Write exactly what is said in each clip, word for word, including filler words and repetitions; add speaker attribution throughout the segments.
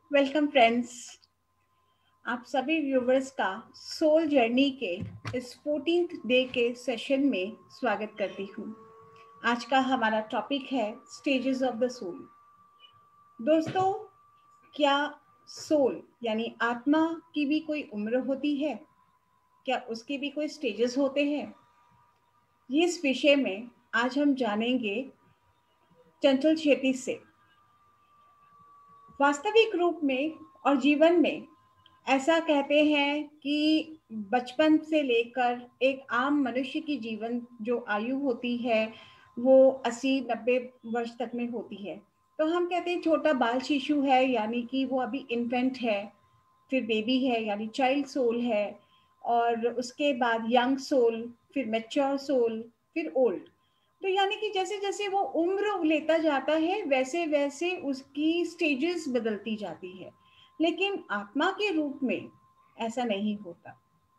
Speaker 1: Welcome friends. आप सभी viewers का सोल जर्नी के इस फोर्टीन्थ डे के सेशन में स्वागत करती हूँ। आज का हमारा टॉपिक है स्टेजेस ऑफ द सोल। दोस्तों, क्या सोल यानी आत्मा की भी कोई उम्र होती है? क्या उसके भी कोई स्टेजेस होते हैं? इस विषय में आज हम जानेंगे चंचल शेट्टी से। वास्तविक रूप में और जीवन में ऐसा कहते हैं कि बचपन से लेकर एक आम मनुष्य की जीवन जो आयु होती है वो अस्सी नब्बे वर्ष तक में होती है। तो हम कहते हैं छोटा बाल शिशु है, यानी कि वो अभी इन्फेंट है, फिर बेबी है यानी चाइल्ड सोल है, और उसके बाद यंग सोल, फिर मैच्योर सोल, फिर ओल्ड। तो यानी कि जैसे जैसे वो उम्र लेता जाता है वैसे वैसे उसकी स्टेजेस बदलती जाती है। लेकिन आत्मा के रूप में ऐसा नहीं होता।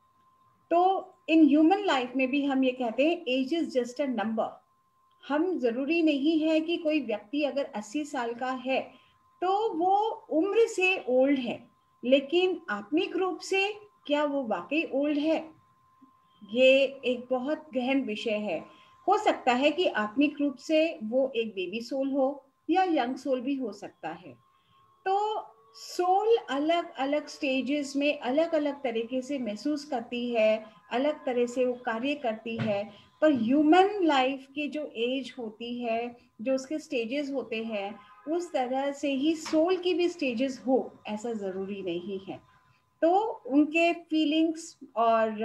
Speaker 1: तो इन ह्यूमन लाइफ में भी हम ये कहते हैं age is just a number. हम जरूरी नहीं है कि कोई व्यक्ति अगर अस्सी साल का है तो वो उम्र से ओल्ड है, लेकिन आत्मिक रूप से क्या वो वाकई ओल्ड है? ये एक बहुत गहन विषय है। हो सकता है कि आत्मिक रूप से वो एक बेबी सोल हो या यंग सोल भी हो सकता है। तो सोल अलग अलग स्टेजेस में अलग अलग तरीके से महसूस करती है, अलग तरह से वो कार्य करती है। पर ह्यूमन लाइफ की जो एज होती है, जो उसके स्टेजेस होते हैं, उस तरह से ही सोल की भी स्टेजेस हो ऐसा ज़रूरी नहीं है। तो उनके फीलिंग्स और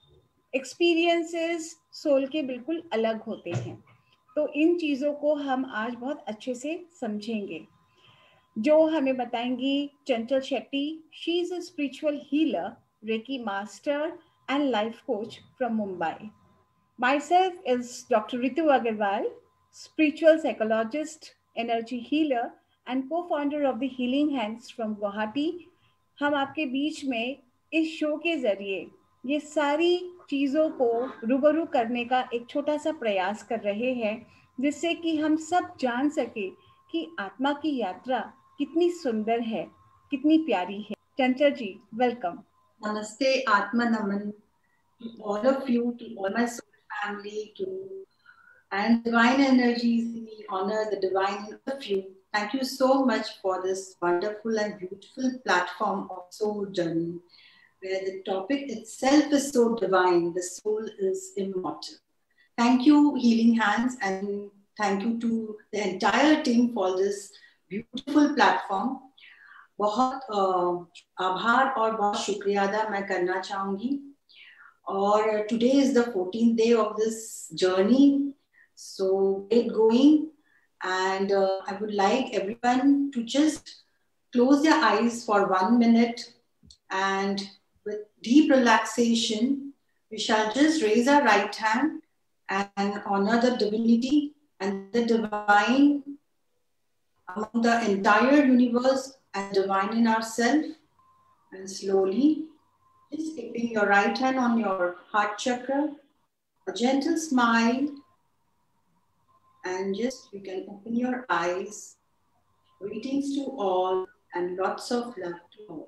Speaker 1: एक्सपीरियंसेस सोल के बिल्कुल अलग होते हैं। तो इन चीज़ों को हम आज बहुत अच्छे से समझेंगे। जो हमें बताएंगी Chanchal Shetty. She is a spiritual healer, reiki master and life coach from Mumbai. Myself is Doctor Ritu Agarwal, spiritual psychologist, energy healer, and co-founder of the Healing Hands from Guwahati. हम आपके बीच में इस शो के जरिए ये सारी चीज़ों को रूबरू करने का एक छोटा सा प्रयास कर रहे हैं, जिससे कि हम सब जान सके कि आत्मा की यात्रा कितनी सुंदर है, कितनी प्यारी है। Chanchal ji, welcome.
Speaker 2: Namaste, Atma Naman to all of you, to all my soul family, to and divine energies. We honor the divine in all of you. Thank you so much for this wonderful and beautiful platform of Soul Journey, where the topic itself is so divine. The soul is immortal. Thank you, Healing Hands, and thank you to the entire team for this beautiful platform. बहुत आभार और बहुत शुक्रिया अदा मैं करना चाहूंगी। और today is the fourteenth day of this journey, so get going and I would like everyone to just close their eyes for one minute, and with deep relaxation we shall just raise our right hand and honor the divinity and the divine among the entire universe and divine in ourselves. And slowly just keeping your right hand on your heart chakra, a gentle smile, and just you can open your eyes. Greetings to all and lots of love to all.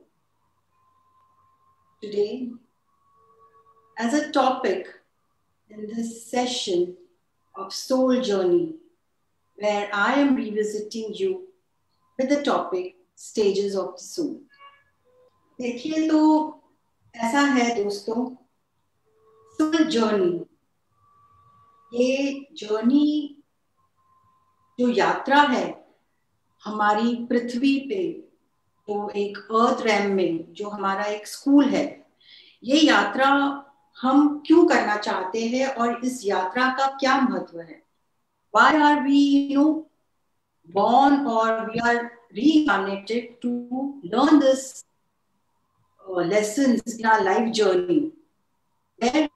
Speaker 2: Today, as a topic in this session of Soul Journey, where I am revisiting you with the topic Stages of the Soul. देखिए, तो ऐसा है दोस्तों, soul journey, ये journey जो यात्रा है हमारी पृथ्वी पे, जो एक अर्थ रैम में जो हमारा एक स्कूल है, ये यात्रा हम क्यों करना चाहते हैं और इस यात्रा का क्या महत्व है? Why are we, you know, born or we are reincarnated to learn this uh, lessons in our life journey, where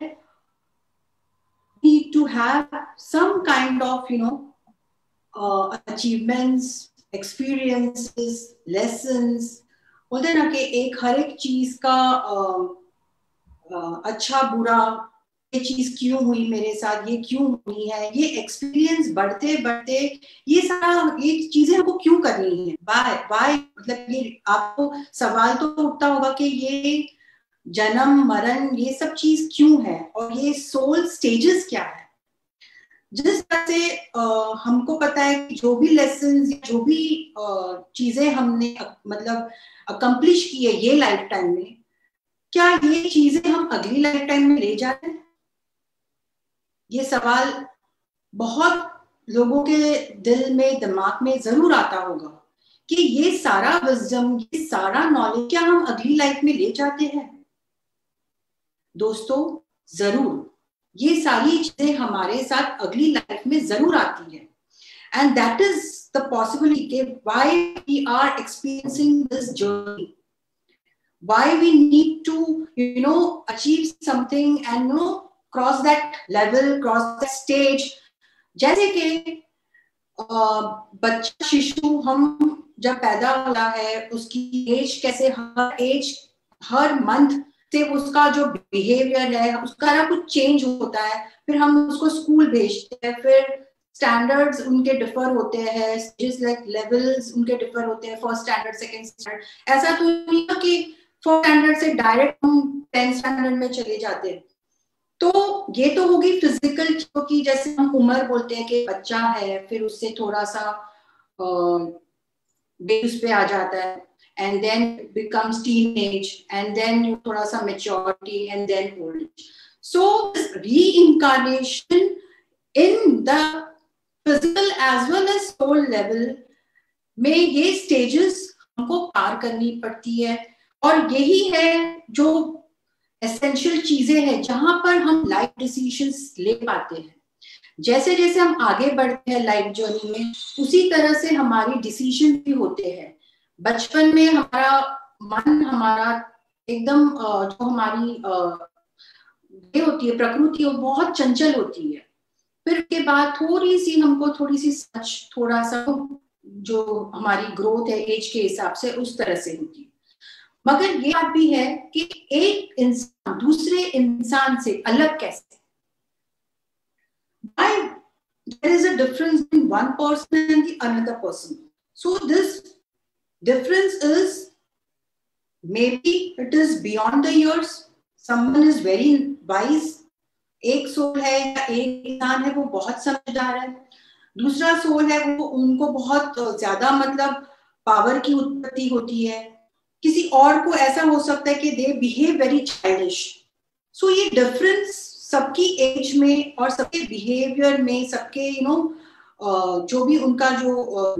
Speaker 2: we need to have some kind of, you know, uh, achievements, experiences, lessons. बोलते हैं ना कि एक हर एक चीज का uh, uh, अच्छा बुरा ये चीज क्यों हुई मेरे साथ, ये क्यों हुई है, ये एक्सपीरियंस बढ़ते बढ़ते ये सारा ये चीजें हमको क्यों करनी है, बाय बाय मतलब ये आपको सवाल तो उठता होगा कि ये जन्म मरण ये सब चीज क्यों है और ये सोल स्टेजेस क्या है। जिस तरह से आ, हमको पता है कि जो भी लेसन जो भी चीजें हमने मतलब अकम्प्लिश की है ये लाइफ टाइम में, क्या ये चीजें हम अगली लाइफ टाइम में ले जाते हैं? ये सवाल बहुत लोगों के दिल में दिमाग में जरूर आता होगा कि ये सारा विजडम ये सारा नॉलेज क्या हम अगली लाइफ में ले जाते हैं? दोस्तों जरूर, ये सारी चीजें हमारे साथ अगली लाइफ में जरूर आती है। And that is the possibility why we are experiencing this journey, why we need to you know achieve something and you know cross that level, cross that stage। जैसे कि बच्चा शिशु हम जब पैदा होता है उसकी एज कैसे हर एज हर मंथ से उसका जो बिहेवियर है उसका ना कुछ चेंज होता है, फिर हम उसको स्कूल भेजते हैं, फिर स्टैंडर्ड्स उनके डिफर होते हैं, स्टेजेस लाइक लेवल्स उनके डिफर होते हैं, फर्स्ट स्टैंडर्ड सेकंड स्टैंडर्ड। ऐसा तो नहीं है कि फोर्थ स्टैंडर्ड से डायरेक्ट हम टेंथ स्टैंडर्ड में चले जाते हैं। तो ये तो होगी फिजिकल चीजों की, जैसे हम उम्र बोलते हैं कि बच्चा है, फिर उससे थोड़ा सा बेस पे आ जाता है and then becomes teenage and then थोड़ा सा maturity and then old age. So reincarnation in the physical age well age soul level में ये स्टेजेस हमको पार करनी पड़ती है, और यही है जो एसेंशियल चीजें हैं जहां पर हम लाइफ डिसीजंस ले पाते हैं। जैसे जैसे हम आगे बढ़ते हैं लाइफ जर्नी में, उसी तरह से हमारी डिसीजन भी होते हैं। बचपन में हमारा मन हमारा एकदम जो हमारी ये होती है प्रकृति वो बहुत चंचल होती है, फिर उसके बाद थोड़ी सी हमको थोड़ी सी सच थोड़ा सा जो हमारी ग्रोथ है एज के हिसाब से उस तरह से होती है। मगर ये बात भी है कि एक इंसान दूसरे इंसान से अलग कैसे, why there is a difference in one person and the another person. So this difference is maybe it is beyond the years, someone is very wise, एक सोल है या एक इंसान है वो बहुत समझदार है, दूसरा सोल है वो उनको बहुत ज्यादा मतलब पावर की उत्पत्ति होती है, किसी और को ऐसा हो सकता है कि they behave very childish. So ये डिफरेंस सबकी एज में और सबके बिहेवियर में, सबके यू नो जो भी उनका जो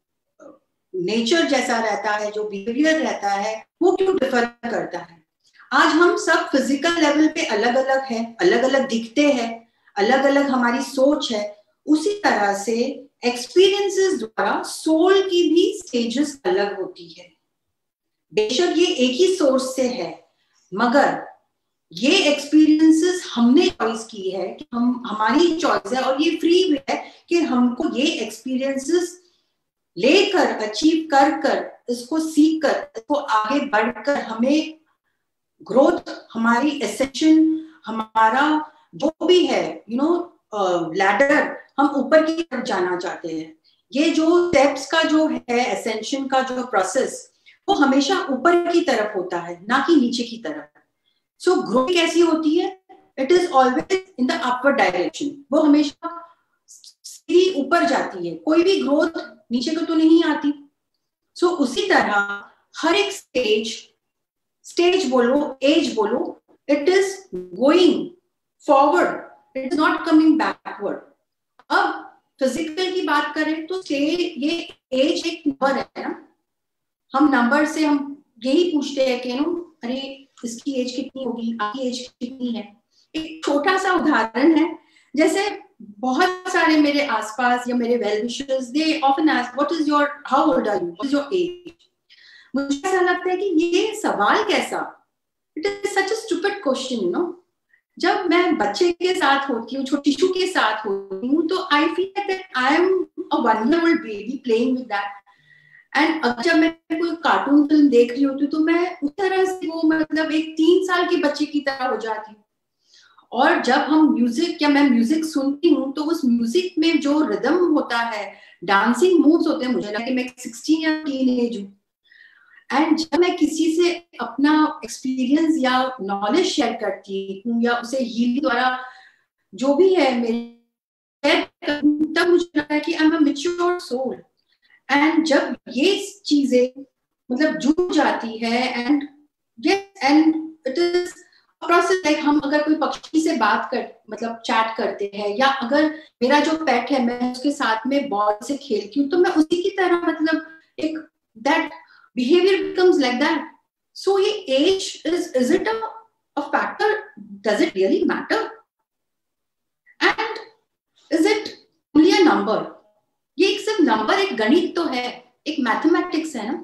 Speaker 2: नेचर जैसा रहता है, जो बिहेवियर रहता है वो क्यों डिफर करता है। आज हम सब फिजिकल लेवल पे अलग अलग है, अलग अलग दिखते हैं, अलग अलग हमारी सोच है, उसी तरह से एक्सपीरियंसेस द्वारा सोल की भी स्टेजेस अलग होती है। बेशक ये एक ही सोर्स से है, मगर ये एक्सपीरियंसेस हमने चॉइस की है कि हम हमारी चॉइस है और ये फ्री भी है कि हमको ये एक्सपीरियंसेस लेकर अचीव कर कर इसको सीख कर इसको आगे बढ़कर हमें ग्रोथ, हमारी एसेंशन, हमारा जो भी है यू नो लैडर, हम ऊपर की तरफ जाना चाहते हैं। ये जो स्टेप्स का जो है एसेंशन का जो प्रोसेस वो हमेशा ऊपर की तरफ होता है, ना कि नीचे की तरफ। सो so, ग्रोथ कैसी होती है? It is always in the upward direction, वो हमेशा सीधी ऊपर जाती है, कोई भी ग्रोथ नीचे को तो नहीं आती। सो so, उसी तरह हर एक स्टेज स्टेज बोलो एज बोलो, it is going forward, it is not coming backward. अब फिजिकल की बात करें तो ये एज एक नंबर है ना, हम नंबर से हम यही पूछते हैं कि नो अरे इसकी एज कितनी होगी, आपकी एज कितनी है। एक छोटा सा उदाहरण है, जैसे बहुत सारे मेरे आसपास या मेरे well wishers they often ask what is your how old are you, what is your age. मुझे ऐसा लगता है कि ये सवाल कैसा, it is such a stupid question you know. जब मैं बच्चे के साथ होती हूँ, छोटी शिशु के साथ होती हूँ, तो I feel that I am a one year old baby playing with that. And अब जब मैं कोई कार्टून फिल्म देख रही होती हूँ तो मैं उस तरह से वो मतलब एक तीन साल के बच्चे की तरह हो जाती हूँ। और जब हम म्यूजिक या मैं म्यूजिक सुनती हूँ तो उस म्यूजिक में जो रिदम होता है, डांसिंग मूव्स होते हैं, मुझे लगता है कि मैं सिक्सटीन या टीन एज हूँ, एंड जब मैं किसी से अपना एक्सपीरियंस या नॉलेज शेयर करती हूँ या उसे हीलिंग द्वारा जो भी है मेरे, तब मुझे लगता है कि I am a mature soul. And जब ये चीजें मतलब जुड़ जाती है, and and it is process, like हम अगर कोई पक्षी से बात कर मतलब चैट करते हैं, या अगर मेरा जो पेट है मैं उसके साथ में बॉल से खेलती हूँ, तो मैं उसी की तरह मतलब एक that behaviour becomes like that. So ये age is is it a factor? Does it really matter? And is it only a number? ये एक सिर्फ नंबर, एक गणित तो है, एक मैथमेटिक्स है ना,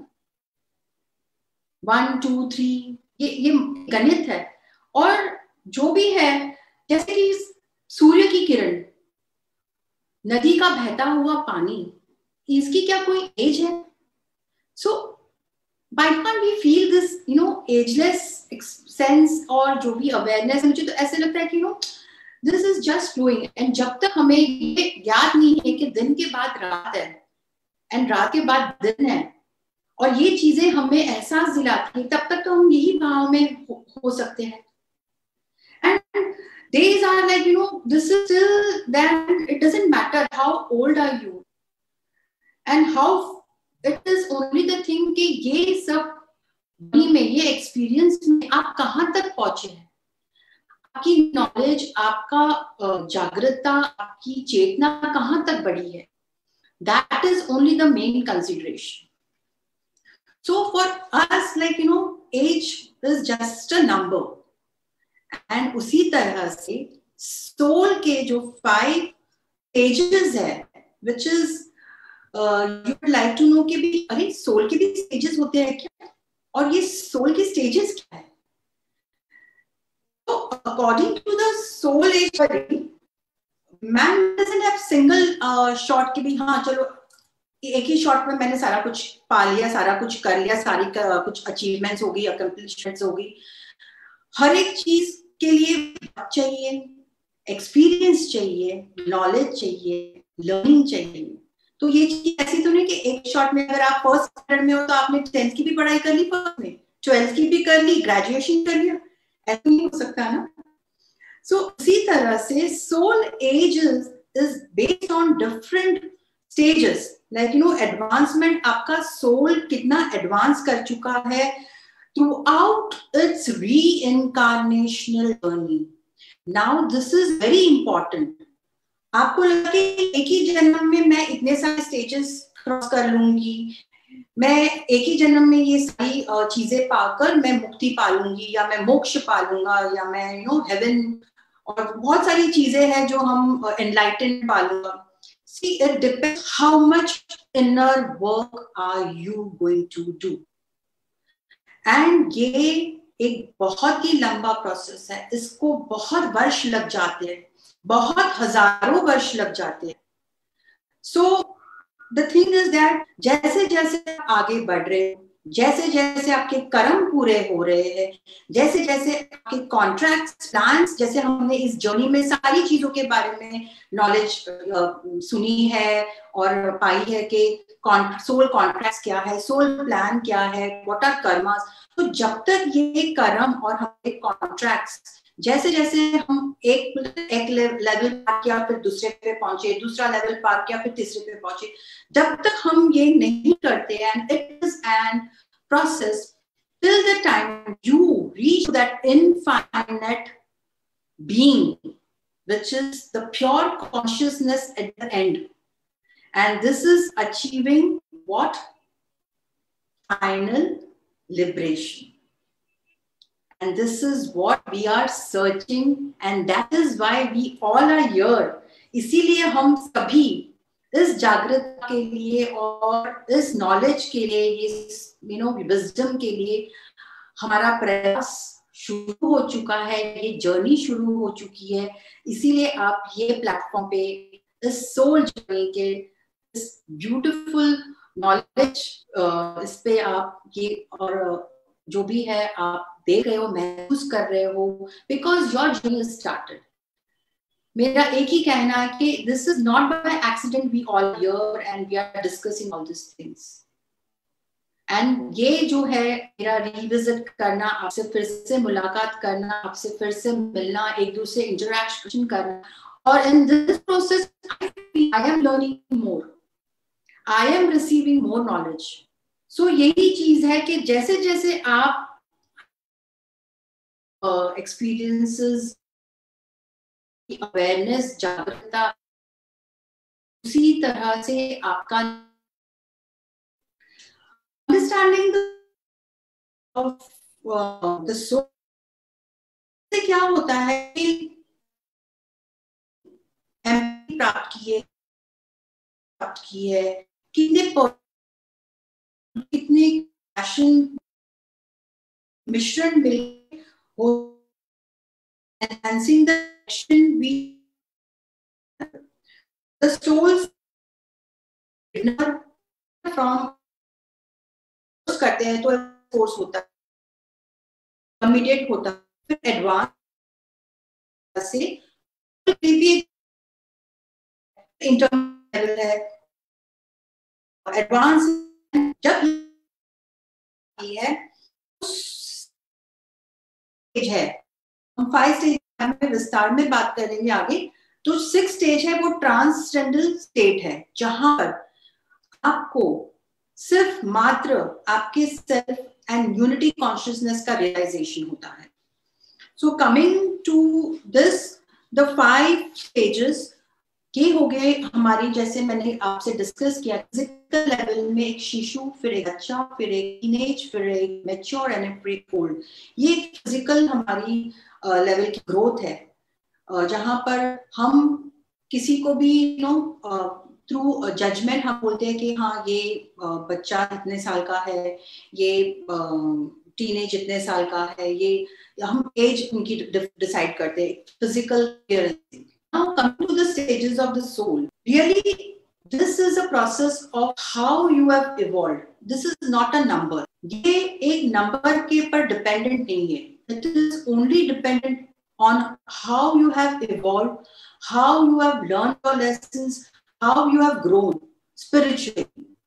Speaker 2: वन टू थ्री, ये ये गणित है। और जो भी है, जैसे कि सूर्य की किरण, नदी का बहता हुआ पानी, इसकी क्या कोई एज है? So by can't we feel this you know ageless sense और जो भी अवेयरनेस, मुझे तो ऐसे लगता है कि you know this is just flowing. And जब तक हमें ये याद नहीं है कि दिन के बाद रात है एंड रात के बाद दिन है, और ये चीजें हमें एहसास दिलाती है, तब तक तो हम यही भाव में हो, हो सकते हैं। And days are like, you know, this is still then it doesn't matter how old are you and how, it is only the thing कि ये सब में ये एक्सपीरियंस में आप कहाँ तक पहुंचे हैं, आपकी नॉलेज, आपका जागरूकता, आपकी चेतना कहाँ तक बढ़ी है, that is only the main consideration. So for us, like you know, age is just a number. And उसी तरह से सोल के जो फाइव स्टेजेस है, which is you would like to know कि भी अरे सोल के भी स्टेजेस होते हैं क्या, और ये सोल के स्टेजेस क्या है? तो according to the soul age, man doesn't have single shot कि भी हाँ चलो एक ही शॉट में मैंने सारा कुछ पा लिया, सारा कुछ कर लिया, सारी कुछ अचीवमेंट्स हो गई, अकम्प्लिशमेंट्स हो गई। हर एक चीज के लिए चाहिए, एक्सपीरियंस चाहिए, नॉलेज चाहिए, लर्निंग चाहिए। तो ये चीज ऐसी तो नहीं कि एक शॉट में, अगर आप फर्स्ट स्टैंडर्ड में हो तो आपने टेंथ की भी पढ़ाई कर ली, फर्स्ट में ट्वेल्थ की भी कर ली, ग्रेजुएशन कर लिया, ऐसा नहीं हो सकता ना। सो so, इसी तरह से soul ages is based on different stages, like you know advancement, आपका सोल कितना एडवांस कर चुका है throughout its reincarnational journey. Now this is very important. आपको लगे कि एक ही जन्म में मैं इतने सारे स्टेजेस क्रॉस कर लूंगी, मैं एक ही जन्म में ये सारी चीजें पाकर मैं मुक्ति पा लूंगी, या मैं मोक्ष पा लूंगा, या मैं यू नो हेवन, और बहुत सारी चीजें हैं जो हम एनलाइटन पा लूंगा। See, it depends how much inner work are you going to do. And ये एक बहुत ही लंबा प्रोसेस है, इसको बहुत वर्ष लग जाते हैं, बहुत हजारों वर्ष लग जाते हैं। So the thing is that जैसे जैसे आगे बढ़ रहे हो, जैसे जैसे आपके कर्म पूरे हो रहे हैं, जैसे जैसे आपके कॉन्ट्रैक्ट्स, प्लान्स, जैसे हमने इस जर्नी में सारी चीजों के बारे में नॉलेज सुनी है और पाई है कि सोल कॉन्ट्रैक्ट्स क्या है, सोल प्लान क्या है, व्हाट आर कर्मास। तो जब तक ये कर्म और हमारे कॉन्ट्रैक्ट्स, जैसे जैसे हम एक एक लेवल पार किया, फिर दूसरे पे पहुंचे, दूसरा लेवल पार किया, फिर तीसरे पे पहुंचे, जब तक हम ये नहीं करते, and it is an process till the time you reach that infinite being, which is the pure consciousness at the end. And this is achieving what? Final liberation. And this is what we are searching, and that is why we all are here. इसीलिए हम सभी इस जागृति के लिए और इस knowledge के लिए, इस यू नो विजडम के लिए हमारा प्रयास शुरू हो चुका है, ये जर्नी शुरू हो चुकी है। इसीलिए आप ये प्लेटफॉर्म पे इस सोल जर्नी के इस ब्यूटीफुल नॉलेज इस पे आप ये और जो भी है आप देख रहे हो, महसूस कर रहे हो, because your journey is started. मेरा एक ही कहना है कि this is not by accident we all here and we are discussing all this things. And ये जो है मेरा रिविजिट करना, आपसे फिर से मुलाकात करना, आपसे फिर से मिलना, एक दूसरे इंटरेक्शन करना, और in this process I am learning more, I am receiving more knowledge. So यही चीज है कि जैसे जैसे आप एक्सपीरियंसेस की अवेयरनेस, जागरूकता, उसी तरह से आपका अंडरस्टैंडिंग ऑफ द सोल से क्या होता है कि एम्पैथी प्राप्त की है प्राप्त की है कितने कितने पैशन मिश्रण मिल हो, enhancing the action we the souls from करते हैं तो फोर्स होता है, इमीडिएट होता है, फिर एडवांस से भी इंटरमीडिएट है, एडवांस जब है है हम फाइव स्टेज में विस्तार में बात करेंगे आगे। तो सिक्स स्टेज है वो ट्रांससेंडेंटल स्टेट है, जहां पर आपको सिर्फ मात्र आपके सेल्फ एंड यूनिटी कॉन्शियसनेस का रियलाइजेशन होता है। So coming to this the five stages, ये हो गए हमारी, जैसे मैंने आपसे डिस्कस किया, फिजिकल लेवल में एक शिशु, फिर एक बच्चा, फिर एक टीनेज, फिर एक मैच्योर एंड फिर एक ओल्ड। ये फिजिकल हमारी लेवल uh, की ग्रोथ है, uh, जहां पर हम किसी को भी यू नो थ्रू जजमेंट हम बोलते हैं कि हाँ ये uh, बच्चा इतने साल का है, ये टीनेज uh, इतने साल का है, ये हम एज उनकी डिसाइड करते हैं physical clearance. Now coming to the stages of the soul, really this is a process of how you have evolved. This is not a number. ये एक number के पर dependent नहीं है. It is only dependent on how you have evolved, how you have learned your lessons, how you have grown spiritually,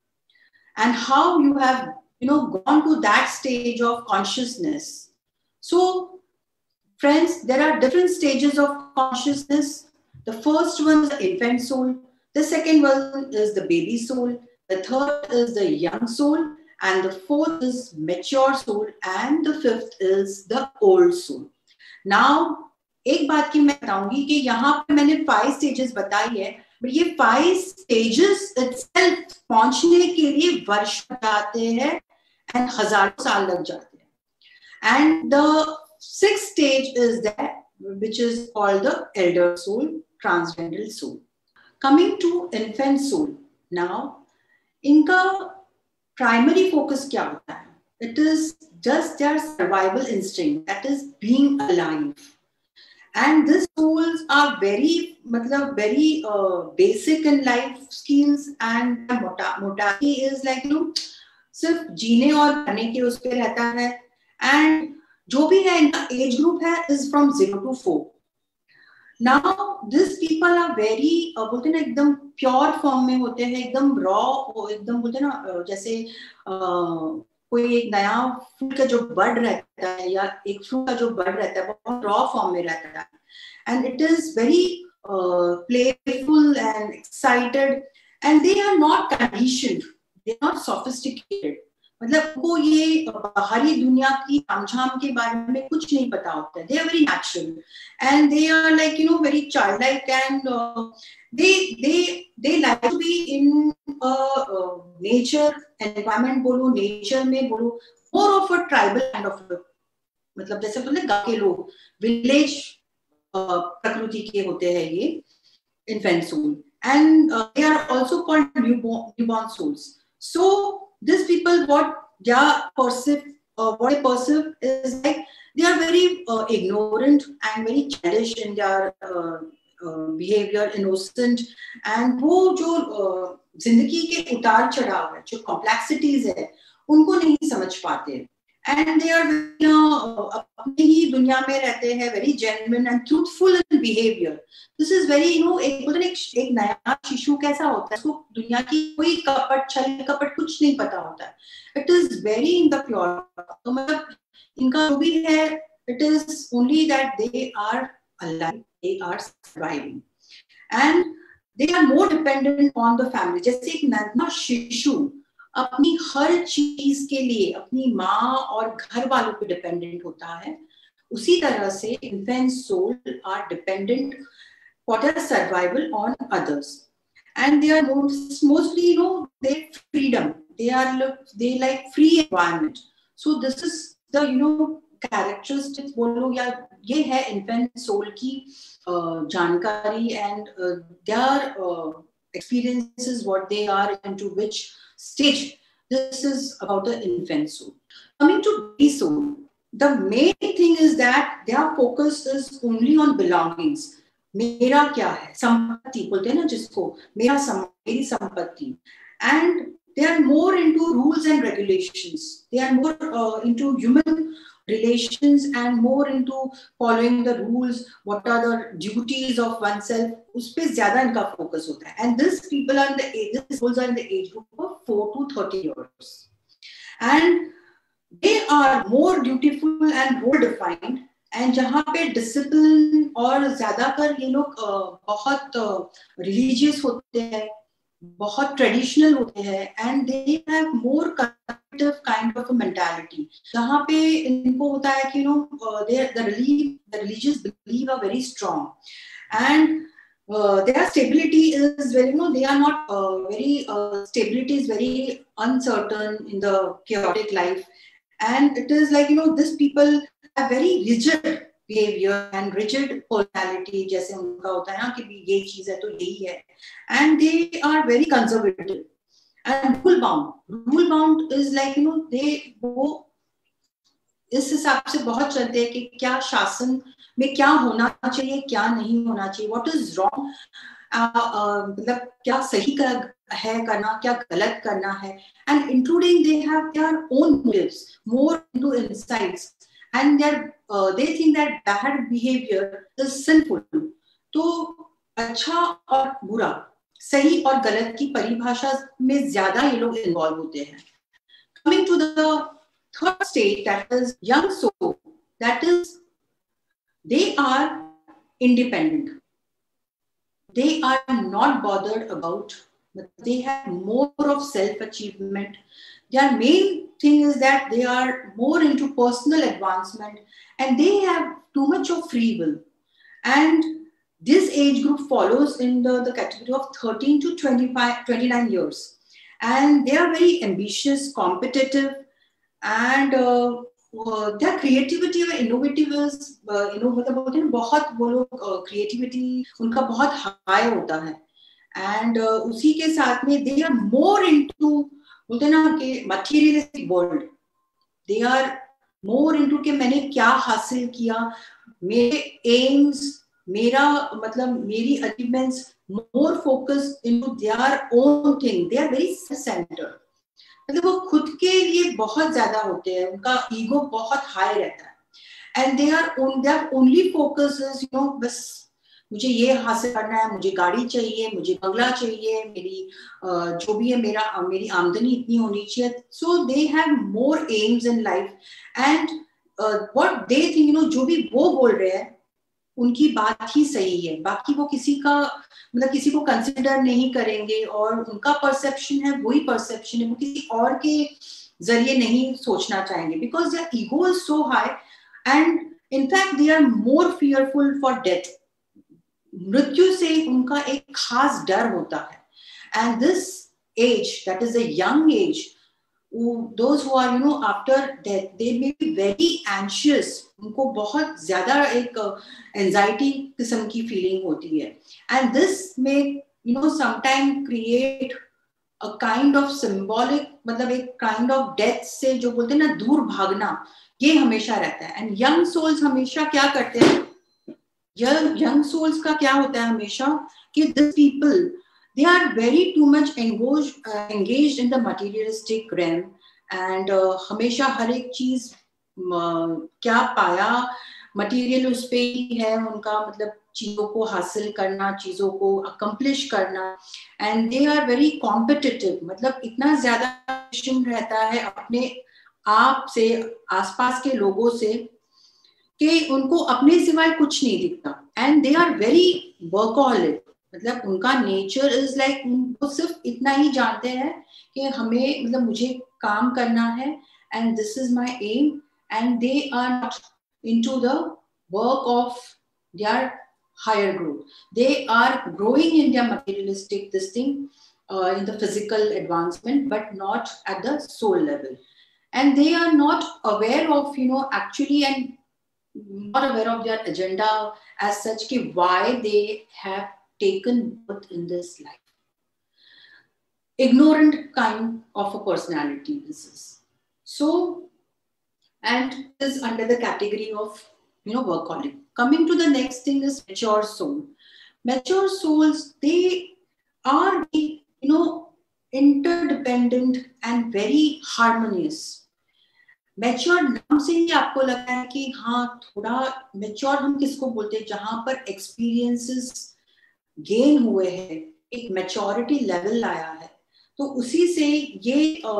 Speaker 2: and how you have you know gone to that stage of consciousness. So friends, there are different stages of consciousness. The first one is the infant soul, the second one is the baby soul, the third is the young soul, and the fourth is mature soul, and the fifth is the old soul. Now, एक बात की मैं बताऊंगी कि यहाँ पे मैंने five stages बताई है, but ये फाइव स्टेजेस itself पहुंचने के लिए वर्ष जाते हैं and हजारों साल लग जाते हैं। And the sixth stage is that which is called the elder soul, transcendental soul. Coming to infant soul, now इनका primary focus क्या होता है? It is just their survival instinct, that is being alive. And these souls are very मतलब very uh, basic in life skills, and mortality is like you know सिर्फ जीने और मरने के उस पे रहता है। And जो भी है इनका एज ग्रुप है is from zero to four. Now this people are very बोलते ना एकदम प्योर फॉर्म में होते हैं, एकदम रॉ, एकदम बोलते ना जैसे uh, कोई एक नया फूल का जो बड रहता है या एक फ्रूट का जो बड रहता है वो रॉ फॉर्म में रहता है, and it is very playful and excited, and they are not conditioned, they are not sophisticated. मतलब वो ये बाहरी दुनिया की तामझाम के बारे में कुछ नहीं पता होता है। They are very natural and they are like you know very child like, and they they they like to be in nature environment, बोलो नेचर में बोलो, more of a tribal kind of, मतलब जैसे बोलते हैं गांव के लोग, विलेज प्रकृति के होते हैं ये infant soul, and they are also called newborn souls. So these people, what they are perceive, uh, what they perceive is like they are very uh, ignorant and very childish in their uh, uh, behavior, innocent, and वो जो uh, जिंदगी के उतार चढ़ाव है, जो complexities है, उनको नहीं समझ पाते, and they are you know, अपने ही दुनिया में रहते हैं, very genuine and truthful in behavior. This is very you know एक बोलते एक, एक नया शिशु कैसा होता है, उसको दुनिया की कोई कपट छल कपट कुछ नहीं पता होता है. It is very in the pure. तो मतलब इनका जो भी है, it is only that they are alive, they are surviving, and they are more dependent on the family. जैसे एक नन्हा शिशु अपनी हर चीज के लिए अपनी माँ और घर वालों पे डिपेंडेंट होता है, उसी तरह से infant soul are dependent for their survival on others, and they are most, mostly you know their freedom. They are they like free environment. So this is the you know characteristics बोलो या ये है infant soul की uh, जानकारी and uh, their uh, experiences, what they are into which stage. This is about the infant soul. Coming to baby soul, the main thing is that their focus is only on belongings. मेरा क्या है, संपत्ति बोलते हैं ना जिसको, मेरा सम, मेरी संपत्ति. And they are more into rules and regulations. They are more uh, into human relations and more into following the rules. What are the duties of oneself? उस पे ज़्यादा इनका focus होता है. And these people are in the age, these souls are in the age group of four to thirty years, and they are more dutiful and role defined. And जहाँ पे discipline और ज़्यादातर ये लोग बहुत religious होते हैं, बहुत traditional होते हैं, and they have more conservative kind of a mentality. जहाँ पे इनको होता है कि you know uh, they the relief the religious belief are very strong, and uh, their stability is very you know they are not uh, very uh, stability is very uncertain in the chaotic life, and it is like you know these people have very rigid behavior and rigid personality. जैसे उनका होता है ना कि ये चीज है तो यही है, and they are very conservative and rule bound. Rule bound is like you know they वो इस हिसाब से बहुत चलते हैं कि क्या शासन में क्या होना चाहिए, क्या नहीं होना चाहिए, what is wrong, मतलब क्या सही कर, है करना, क्या गलत करना है, and including they have their own motives, more into insights, and uh, they think that bad behavior is sinful. तो अच्छा और बुरा, सही और गलत की परिभाषा में ज्यादा ये लोग इन्वॉल्व होते हैं. Coming to the third state, that is young soul, that is they are independent. They are not bothered about, but they have more of self-achievement. Their main thing is that they are more into personal advancement, and they have too much of free will. And this age group follows in the, the category of thirteen to twenty-five, twenty-nine years. And they are very ambitious, competitive, and uh, uh, their creativity और innovative is, uh, you know, मतलब बोलते हैं बहुत वो लोग creativity उनका बहुत high होता है. And uh, उसी के साथ में they are more into बोलते हैं ना कि materialistic world. They are more into कि मैंने क्या हासिल किया, मेरे aims, मेरा मतलब मेरी achievements, more focused into their own thing. They are very self-centered. मतलब वो खुद के लिए बहुत ज्यादा होते हैं, उनका ईगो बहुत हाई रहता है. And they are on their only focus is you know बस मुझे ये हासिल करना है, मुझे गाड़ी चाहिए, मुझे बंगला चाहिए, मेरी uh, जो भी है मेरा मेरी आमदनी इतनी होनी चाहिए. So they have more aims in life, and uh, what they think you know जो भी वो बोल रहे हैं उनकी बात ही सही है, बाकी वो किसी का मतलब किसी को कंसिडर नहीं करेंगे, और उनका परसेप्शन है वही परसेप्शन है, वो किसी और के जरिए नहीं सोचना चाहेंगे, because their ego is so high, and in fact they are more fearful for death. मृत्यु से उनका एक खास डर होता है. And this age, that is a young age, those who are you know after death, they may be very anxious. उनको बहुत ज्यादा एक anxiety किस्म की feeling होती है, and this may you know sometime create a kind of symbolic, मतलब एक kind of death से जो बोलते हैं ना दूर भागना, ये हमेशा रहता है. and young souls हमेशा क्या करते हैं, young young souls का क्या होता है हमेशा कि these people, they are very too much engaged uh, engaged in the materialistic realm, and uh, हमेशा हर एक चीज uh, क्या पाया मटेरियल उस पे ही है उनका, मतलब चीजों को हासिल करना, चीजों को अकम्प्लिश करना, and they are very competitive, मतलब इतना ज्यादा रहता है अपने आप से, आसपास के लोगों से, कि उनको अपने सिवाय कुछ नहीं दिखता, and they are very workaholic, मतलब उनका नेचर इज लाइक वो सिर्फ इतना ही जानते हैं कि हमें, मतलब मुझे काम करना है and this is my aim, and they are not into the work of their higher growth. They are growing in their materialistic this thing, uh, in the physical advancement, but not at the soul level, and they are not aware of, you know, actually, and not aware of their agenda as such, ki why they have taken birth in this life. Ignorant kind of a personality this is. So, and is under the category of, you know, workaholic. Coming to the next thing is mature soul. Mature souls, they are, you know, interdependent and very harmonious. Mature नाम से ही आपको लगता है कि हाँ थोड़ा mature हम किसको बोलते हैं, जहां पर एक्सपीरियंसेस गेन हुए हैं, एक मैच्योरिटी लेवल आया है, तो उसी से ये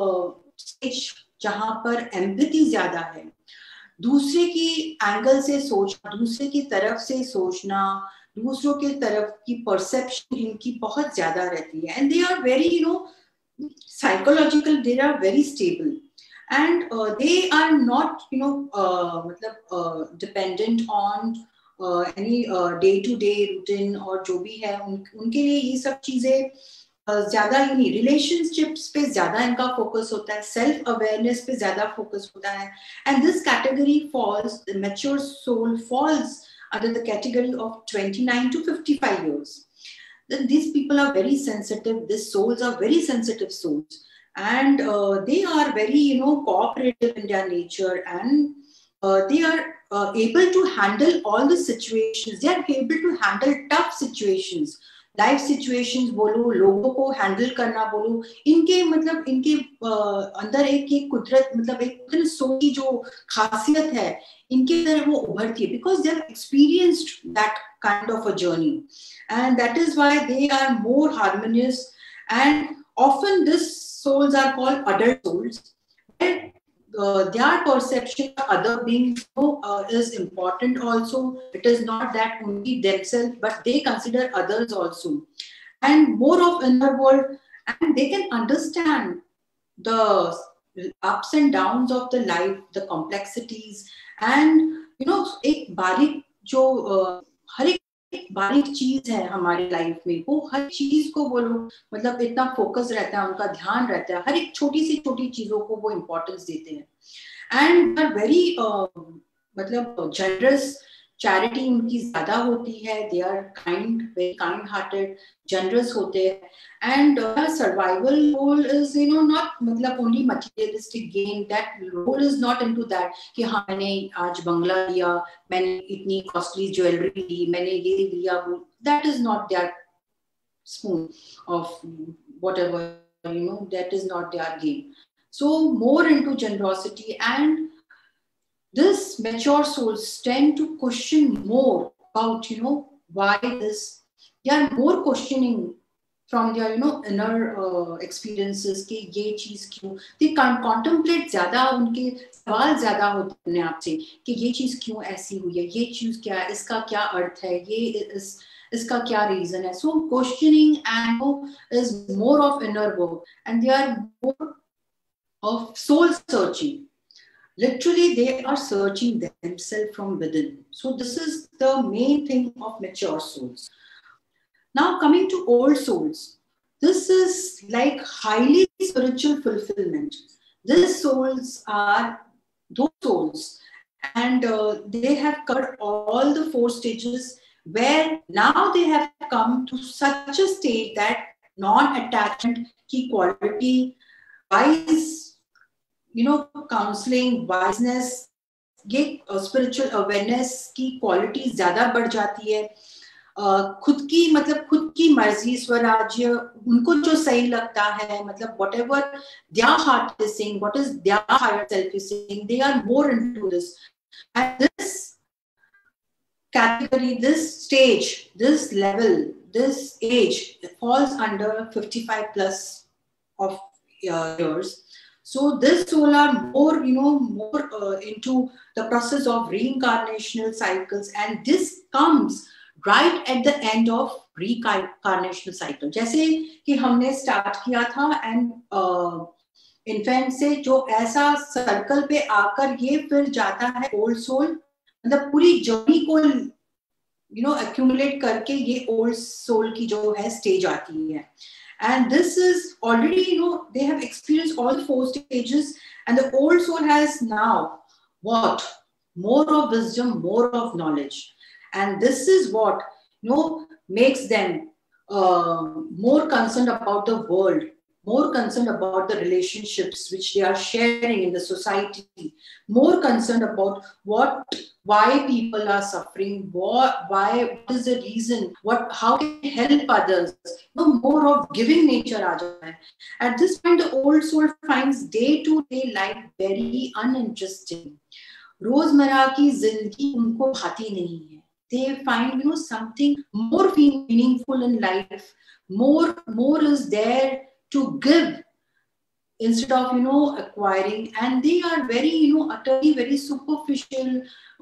Speaker 2: स्टेज जहां पर एम्पैथी ज्यादा है, दूसरे की एंगल से सोचना, दूसरे की तरफ से सोचना, दूसरों की तरफ की परसेप्शन इनकी बहुत ज्यादा रहती है, and they are very, you know, psychological, they are very stable, and uh, they are not, you know, uh, matlab, uh, dependent on uh, any day to day routine और जो भी है उन, उनके लिए ये सब चीजें uh, ज्यादा ही नहीं, रिलेशनशिप्स पे ज्यादा इनका फोकस होता है, सेल्फ अवेयरनेस पे ज्यादा फोकस होता है, and this category falls, the mature soul falls under the category of twenty-nine to fifty-five years. Then these people are very sensitive, these souls are very sensitive souls, and uh, they are very, you know, cooperative in their nature, and uh, they are uh, able to handle all the situations, they are able to handle tough situations, life situations बोलो, लोगों को handle करना बोलो, इनके मतलब इनके uh, अंदर एक एक कुदरत, मतलब एक सो की जो खासियत है इनके अंदर वो उभरती है, because they have experienced that kind of a journey, and that is why they are more harmonious, and often these souls are called adult souls, where uh, their perception of other beings uh, is important also. It is not that only themselves, but they consider others also, and more of inner world, and they can understand the ups and downs of the life, the complexities, and you know, एक बारीक जो uh, हर एक बारीक चीज है हमारी life में, वो हर चीज को बोलो, मतलब इतना फोकस रहता है, उनका ध्यान रहता है, हर एक छोटी सी छोटी चीजों को वो इम्पोर्टेंस देते हैं, एंड आर वेरी मतलब जनरस, चैरिटी उनकी ज्यादा होती है, they are kind, very kind hearted, generous होते हैं, and survival role is, you know, not मतलब only materialistic gain, that role is not into that कि हाँ मैंने आज बंगला लिया, मैंने इतनी कॉस्टली ज्वेलरी ली, मैंने ये लिया, वो, that is not their spoon of whatever, you know, that is not their game. So more into generosity, and this mature souls tend to question more about, you know, why this, they are more questioning from their, you know, inner uh, experiences कि ये चीज क्यों, they can contemplate ज्यादा, उनके सवाल ज्यादा होते हैं अपने आप से कि ये चीज क्यों ऐसी हुई है, ये चीज क्या है, इसका क्या अर्थ है, ये इस इसका क्या रीजन है. So questioning and is more of inner work, and they are more of soul searching. Literally, they are searching themselves from within. So this is the main thing of mature souls. Now coming to old souls, this is like highly spiritual fulfillment. These souls are those souls, and uh, they have covered all the four stages, where now they have come to such a stage that non-attachment की quality, wise, you know, counseling, wiseness, ये spiritual awareness की quality ज़्यादा बढ़ जाती है. Uh, खुद की मतलब खुद की मर्जी स्वराज्य उनको जो सही लगता है, मतलब whatever their heart is saying, what is their higher self is saying, they are more into this. And this category, this stage, this level, this age falls under fifty-five plus of uh, years. So this soul are more, you know, more uh, into the process of reincarnational cycles, and this comes right at the end of reincarnational cycle. जैसे कि हमने start किया था, and uh, infant से जो ऐसा circle पे आकर ये फिर जाता है ओल्ड सोल, मतलब पूरी जर्नी को यू नो एक्यूमुलेट करके ये ओल्ड सोल की जो है स्टेज आती है. And this is already, you know, they have experienced all four stages, and the old soul has now what? More of wisdom, more of knowledge. And this is what, you know, makes them uh, more concerned about the world, more concerned about the relationships which they are sharing in the society, more concerned about what, why people are suffering, what, why, what is the reason, what, how can we help others. No more of giving nature aa jata hai. At this point, the old soul finds day-to-day life very uninteresting. रोजमर्रा की जिंदगी उनको भाती नहीं है. They find, you know, something more meaningful in life. More, more is there to give instead of, you know, acquiring. And they are very, you know, utterly very superficial.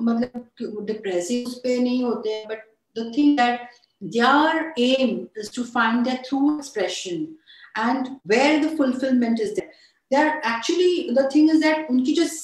Speaker 2: मतलब depressing उस पे नहीं होते हैं. But the thing that their aim is to find their true expression and where the fulfillment is there. They are actually, the thing is that उनकी जो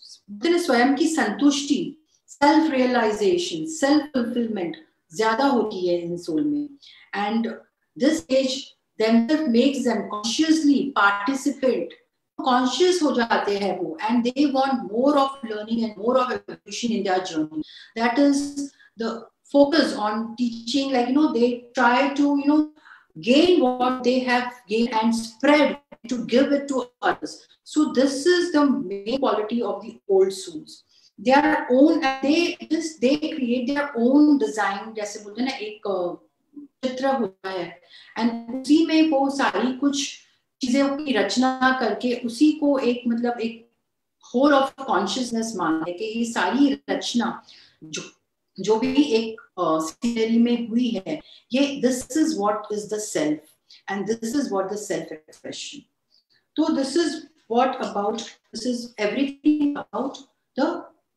Speaker 2: स्वयं की संतुष्टि, सेल्फ रियलाइजेशन, सेल्फ फुलफिलमेंट ज्यादा होती है इन सोल में. And this age themselves makes them consciously participate, conscious हो जाते हैं वो, and they want more of learning and more of evolution in their journey. That is the focus on teaching, like, you know, they try to, you know, gain what they have gained and spread to give it to others. So this is the main quality of the old souls. Their own, they just they create their own design. जैसे बोलते हैं ना, एक चित्र होता है, and उसी में वो सारी कुछ चीजें की रचना करके उसी को एक मतलब एक होल ऑफ कॉन्शियसनेस मानते हैं कि ये सारी रचना जो जो भी एक सीनरी में हुई है, ये this is what is the self, and this is what the self expression. तो this is what about, this is everything about the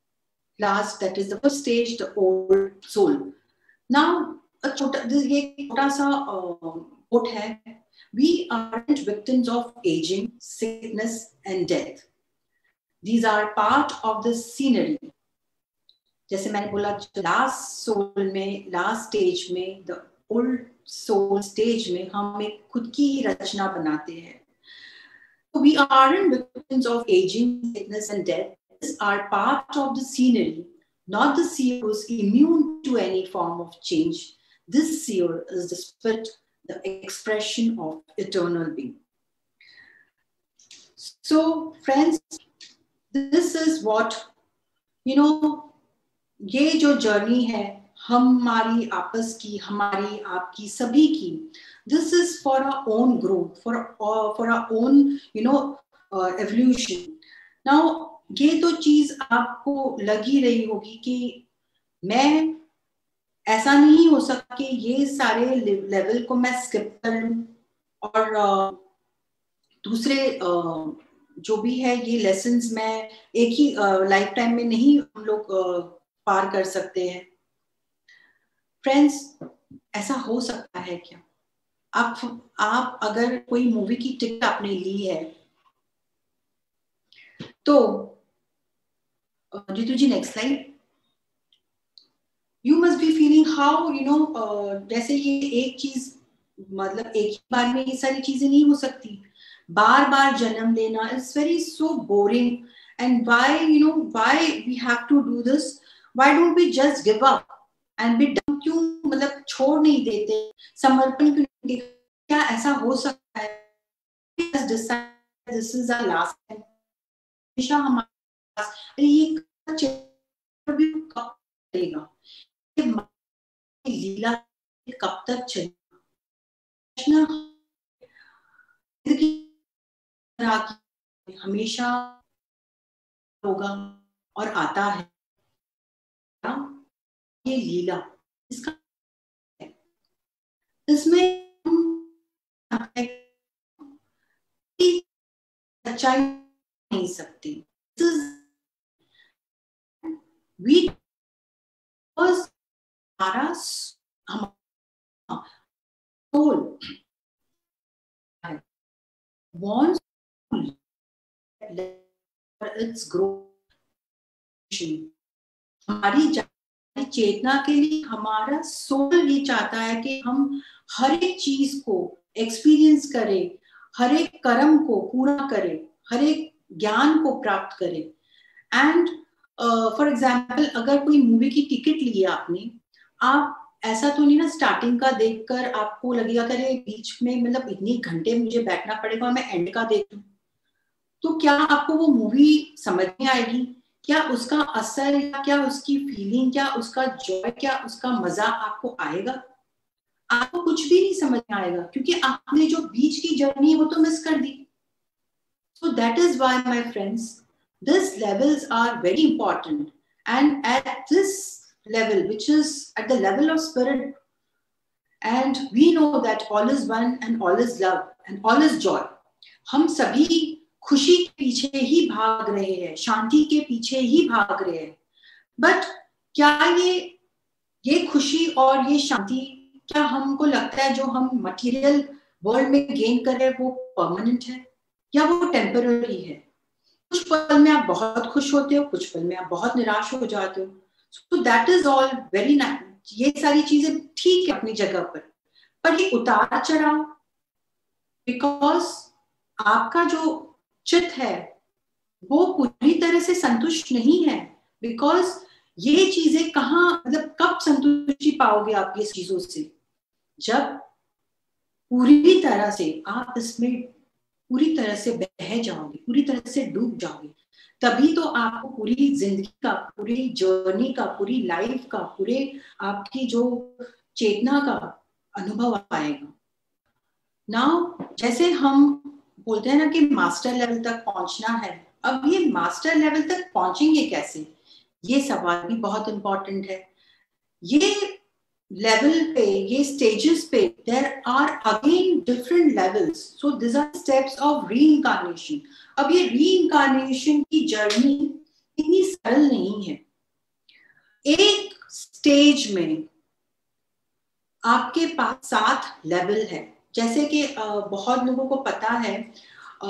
Speaker 2: last, that is the first stage, the old soul. Now छोटा ये छोटा सा coat है, we aren't victims of aging, sickness and death. These are part of the scenery. जैसे मैंने बोला, last soul में, last stage में, द ओल्ड सोल स्टेज में हम एक खुद की ही रचना बनाते हैं. We aren't victims of aging, sickness and death. These are part of the scenery, not the seer who's immune to any form of change. This seer is the spirit, the expression of eternal being. So, friends, this is what, you know, ये जो journey है हमारी आपस की, हमारी आपकी सभी की, this is for our own growth, for uh, for our own, you know, uh, evolution. Now, ये तो चीज आपको लगी रही होगी कि मैं ऐसा नहीं हो सकता कि ये सारे लेवल को मैं स्किप कर लूं और uh, दूसरे uh, जो भी है ये लेसन्स मैं एक ही लाइफ uh, टाइम में नहीं हम लोग uh, पार कर सकते हैं. फ्रेंड्स, ऐसा हो सकता है क्या? आप आप अगर कोई मूवी की टिकट आपने ली है तो Jitu ji next slide. You must be feeling how, you know, uh, जैसे ये एक चीज मतलब एक ही बार में ये सारी चीजें नहीं हो सकती. बार बार जन्म लेना is very so boring. And why, you know, why we have to do this? Why don't we just give up and be done? क्यों मतलब छोड़ नहीं देते, समर्पण क्यों नहीं देते? क्या ऐसा हो सकता है? Just decide this is our last time. हमेशा हमारे पास ये चित्र भी कब करेगा? लीला कब तक चलेगा? हमेशा होगा और आता है ये लीला, इसका इसमें सच्चाई नहीं सकती। वी हमारा सोल wants its growth, हमारी चेतना के लिए हमारा सोल ये चाहता है कि हम हर एक चीज को एक्सपीरियंस करें, हर एक कर्म को पूरा करें, हर एक ज्ञान को प्राप्त करें। एंड फॉर एग्जाम्पल अगर कोई मूवी की टिकट ली है आपने, आप ऐसा तो नहीं ना स्टार्टिंग का देखकर आपको लगेगा कि बीच में मतलब इतने घंटे मुझे बैठना पड़ेगा और मैं एंड का देख लूं, तो क्या आपको वो मूवी समझ में आएगी? क्या उसका असर, क्या उसकी फीलिंग, क्या उसका जॉय, क्या उसका मजा आपको आएगा? आपको कुछ भी नहीं समझ में आएगा, क्योंकि आपने जो बीच की जर्नी है वो तो मिस कर दी। So that is why my friends, this levels are very important, and at this level, which is at the level of spirit, and we know that all is one and all is love and all is joy. हम सभी खुशी के पीछे ही भाग रहे हैं, शांति के पीछे ही भाग रहे हैं। बट क्या ये ये खुशी और ये शांति, क्या हमको लगता है जो हम मटेरियल वर्ल्ड में गेन कर रहे हैं वो परमानेंट है या वो टेम्पररी है? कुछ पल में आप बहुत खुश होते हो, कुछ पल में आप बहुत निराश हो जाते हो। So that is all very nice. ये सारी चीजें ठीक है अपनी जगह पर, पर ये उतार चढ़ाव, बिकॉज आपका जो चित्त है वो पूरी तरह से संतुष्ट नहीं है। बिकॉज ये चीजें कहाँ, मतलब कब संतुष्टि पाओगे आप ये चीजों से? जब पूरी तरह से आप इसमें पूरी तरह से बह जाओगे, पूरी तरह से डूब जाओगे, तभी तो आपको पूरी जिंदगी का, पूरी जर्नी का, पूरी लाइफ का, पूरे आपकी जो चेतना का अनुभव आएगा। नाउ जैसे हम बोलते हैं ना कि मास्टर लेवल तक पहुंचना है, अब ये मास्टर लेवल तक पहुंचेंगे कैसे, ये सवाल भी बहुत इंपॉर्टेंट है। ये लेवल पे, ये स्टेजेस पे there are again different levels, so this are steps of reincarnation. अब ये रीइंकार्नेशन की जर्नी इतनी सरल नहीं है। एक स्टेज में आपके पास सात लेवल है, जैसे कि बहुत लोगों को पता है, आ,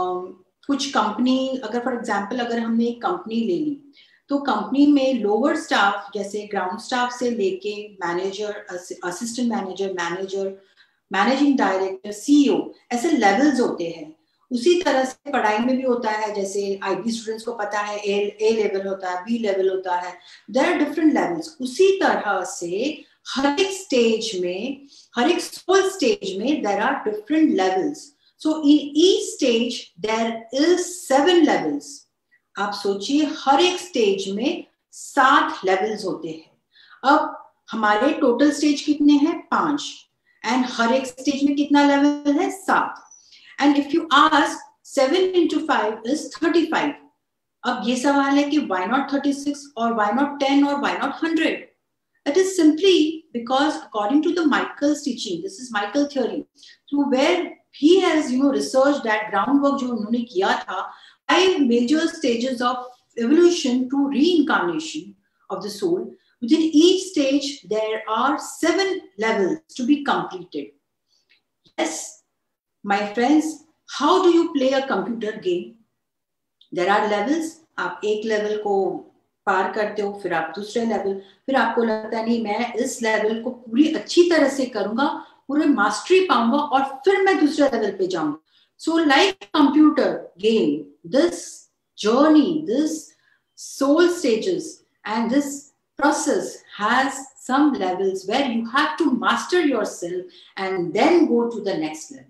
Speaker 2: कुछ कंपनी, अगर फॉर एग्जांपल अगर हमने एक कंपनी ले ली, तो कंपनी में लोअर स्टाफ, जैसे ग्राउंड स्टाफ से लेके manager, assistant manager, manager, managing director, CEO, ऐसे लेवल्स होते हैं। उसी तरह से पढ़ाई में भी होता है, जैसे आईबी स्टूडेंट्स को पता है ए ए लेवल होता है, बी लेवल होता है, देयर आर डिफरेंट लेवल्स। उसी तरह से हर एक स्टेज में, हर एक सोल स्टेज में there are different levels. So in each stage there is seven levels. आप सोचिए हर एक स्टेज में सात लेवल्स होते हैं। अब हमारे टोटल स्टेज कितने हैं? पांच, एंड हर एक स्टेज में कितना लेवल है? सात। And if you ask seven into five is thirty five. अब ये सवाल है कि why not thirty-six or why not ten or why not one hundred? It is simply because according to the Michael's teaching, this is Michael theory, so where he has you know researched that groundwork जो उन्होंने किया था, five major stages of evolution to reincarnation of the soul. Within each stage, there are seven levels to be completed. Yes, my friends, how do you play a computer game? There are levels. आप एक level को पार करते हो, फिर आप दूसरे level, फिर आपको लगता है नहीं मैं इस लेवल को पूरी अच्छी तरह से करूंगा, पूरे मास्टरी पाऊंगा, और फिर मैं दूसरे लेवल पे जाऊंगा। So like computer game, this journey, this soul stages, and this process has some levels where you have to master yourself and then go to the next level.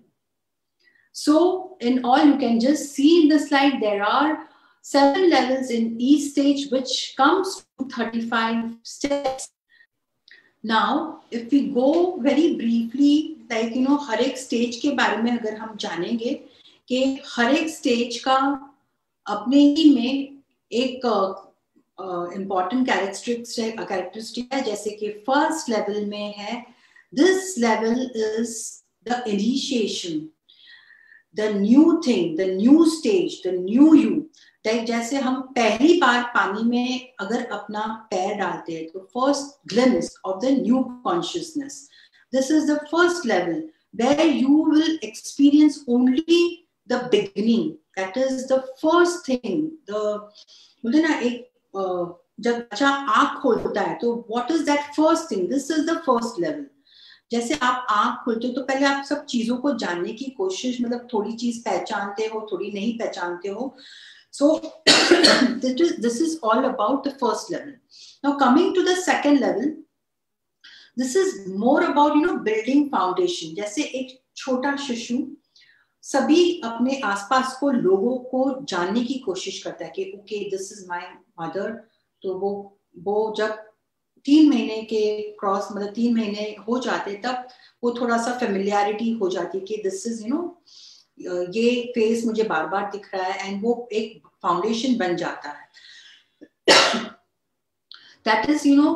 Speaker 2: So in all, you can just see in the slide, there are seven levels in each stage, which comes to thirty-five steps. Now, if we go very briefly, like you know, हर एक stage के बारे में अगर हम जानेंगे कि हर एक stage का अपने ही में एक इम्पॉर्टेंट कैरेक्टरिस्टिक्स है कैरेक्टरिस्टिक है, जैसे कि फर्स्ट लेवल में है, this level is the initiation, the new thing, the new stage, the new you. जैसे हम पहली बार पानी में अगर अपना पैर डालते हैं तो first glimpse of the new consciousness, this is the first level where you will experience only the beginning, that is the first thing. The बोलते ना, एक जब बच्चा आंख खोलता है तो what is that first thing, this is the first level. जैसे आप आंख खोलते हो तो पहले आप सब चीजों को जानने की कोशिश, मतलब थोड़ी चीज पहचानते हो, थोड़ी नहीं पहचानते हो. So this is, this is all about the first level. Now coming to the second level, this is more about you know building foundation. जैसे एक छोटा शिशु सभी अपने आसपास को लोगों को जानने की कोशिश करता है कि okay this is my mother. तो वो वो जब तीन महीने के क्रॉस मतलब तीन महीने हो जाते तब वो थोड़ा सा फेमिलियरिटी हो जाती है कि दिस इज यू नो ये फेस मुझे बार बार दिख रहा है, एंड वो एक फाउंडेशन बन जाता है. That is you know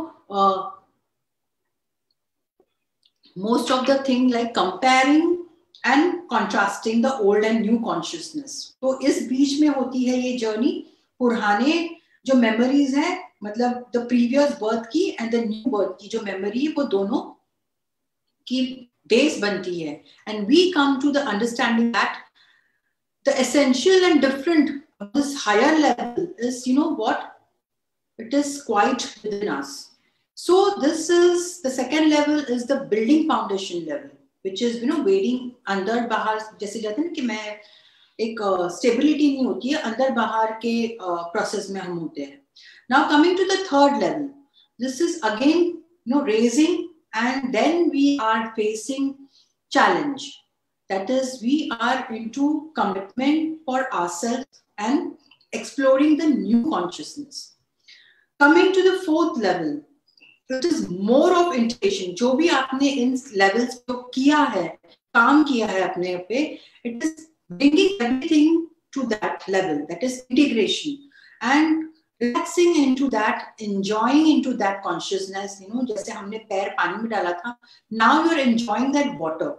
Speaker 2: most of the thing like comparing and contrasting the old and new consciousness. तो इस बीच में होती है ये जर्नी. पुराने जो मेमोरीज है, मतलब द प्रीवियस बर्थ की एंड द न्यू बर्थ की जो मेमोरी है, वो दोनों की बेस बनती है. And we come to the understanding that the essential and different of this higher level is you know what, it is quite within us. So this is the second level, is the building foundation level, which is you know waiting अंदर बाहर. जैसे जाते हैं ना कि मैं एक stability नहीं होती है, अंदर बाहर के प्रोसेस में हम होते हैं. Now coming to the third level, this is again you know raising, and then we are facing challenge. That is, we are into commitment for ourselves and exploring the new consciousness. Coming to the fourth level, it is more of integration. जो भी आपने इन levels को किया है, काम किया है अपने पे, it is bringing everything to that level, that is integration, and relaxing into that, enjoying into that consciousness. You know, जैसे हमने पैर पानी में डाला था, now you are enjoying that water.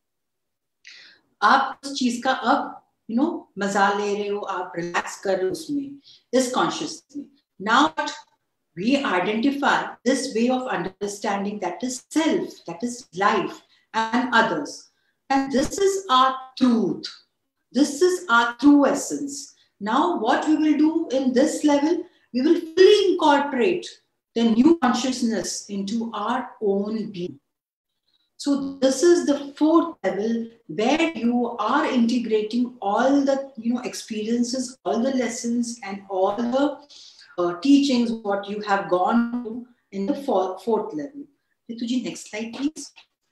Speaker 2: आप उस चीज का अब यू नो मजा ले रहे हो, आप रिलैक्स कर रहे हो उसमें, इस कॉन्शियसनेस में. Now we identify this way of understanding, that is self, that is life and others, and this is our truth, this is our true essence. Now what we will do in this level, we will fully incorporate the new consciousness into our own being. So this is the fourth level where you are integrating all the you know experiences, all the lessons, and all the uh, teachings what you have gone through in the fourth, fourth level. Rituji, next slide, please.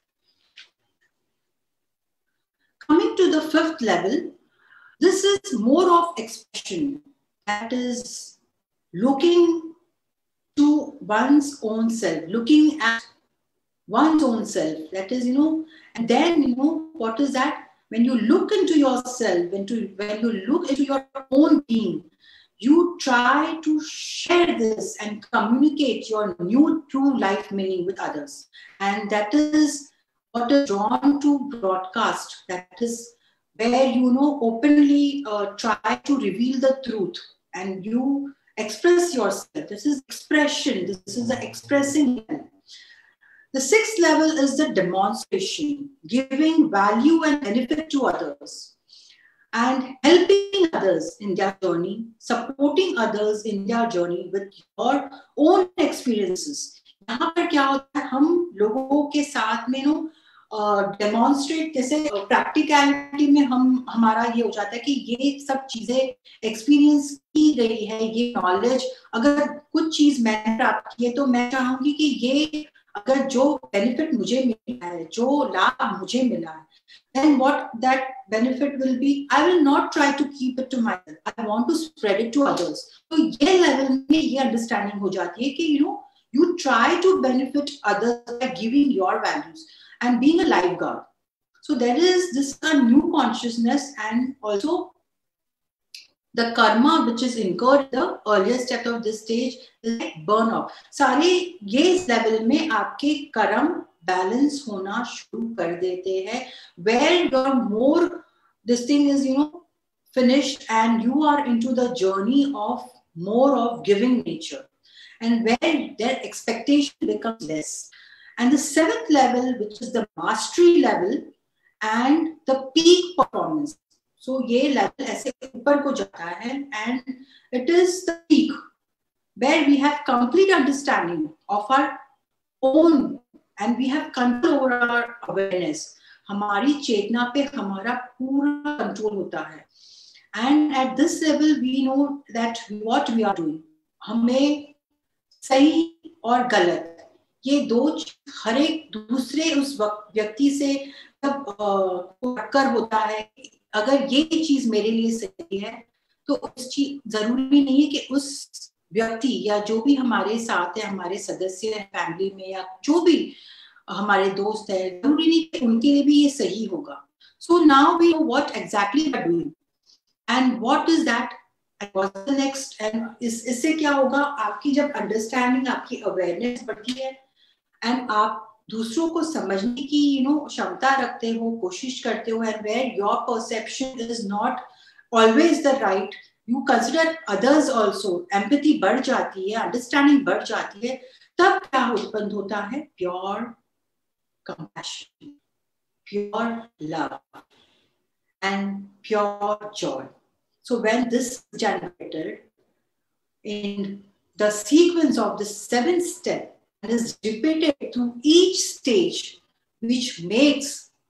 Speaker 2: Coming to the fifth level, this is more of expression. That is looking to one's own self, looking at one's own self. That is, you know, and then, you know, what is that? When you look into yourself, when, to, when you look into your own being, you try to share this and communicate your new true life meaning with others. And that is what is drawn to broadcast. That is where, you know, openly uh, try to reveal the truth and you express yourself. This is expression. This is the expressing level. The sixth level is the demonstration, giving value and benefit to others and helping others in their journey, supporting others in their journey with your own experiences. यहाँ पर क्या होता है, हम लोगों के साथ में नो डेमोन्स्ट्रेट, जैसे प्रैक्टिकलिटी में हम हमारा ये हो जाता है कि ये सब चीजें एक्सपीरियंस की गई है, ये नॉलेज, अगर कुछ चीज मैंने प्राप्त की है तो मैं चाहूंगी कि ये अगर जो बेनिफिट मुझे मिला है, जो लाभ मुझे मिला है, then what that benefit will be, I will not try to keep it to myself. I want to spread it to others. तो ये लेवल में ये अंडरस्टैंडिंग हो जाती है कि you know You try to benefit others by giving your values and being a lifeguard. So there is this a new consciousness, and also the karma which is incurred in the earlier step of this stage is like burn off. सारे ये इस level में आपके कर्म balance होना शुरू कर देते हैं, where you're more, this thing is, you know, finished, and you are into the journey of more of giving nature, and where their expectation becomes less. And the seventh level, which is the mastery level and the peak performance. So ये level ऐसे ऊपर को जाता है, and it is the peak where we have complete understanding of our own, and we have control over our awareness. हमारी चेतना पे हमारा पूरा control होता है. And at this level we know that what we are doing. हमें सही और गलत ये दो हर एक दूसरे उस व्यक्ति से जब टक्कर होता है, अगर ये चीज मेरे लिए सही है तो उस चीज जरूरी नहीं है कि उस व्यक्ति या जो भी हमारे साथ है, हमारे सदस्य है फैमिली में, या जो भी हमारे दोस्त है, जरूरी नहीं कि उनके लिए भी ये सही होगा. So now we know what exactly we are doing and what is that and what's the next. And इस इससे क्या होगा, आपकी जब अंडरस्टैंडिंग, आपकी अवेयरनेस बढ़ती है, एंड आप दूसरों को समझने की यू नो क्षमता रखते हो, कोशिश करते हो, and where your perception is not always the right, you consider others also, empathy बढ़ जाती है, अंडरस्टैंडिंग बढ़ जाती है, तब क्या उत्पन्न होता है, pure compassion, pure love and pure joy. So when this generated in the sequence of the seventh step and is repeated through each stage, which makes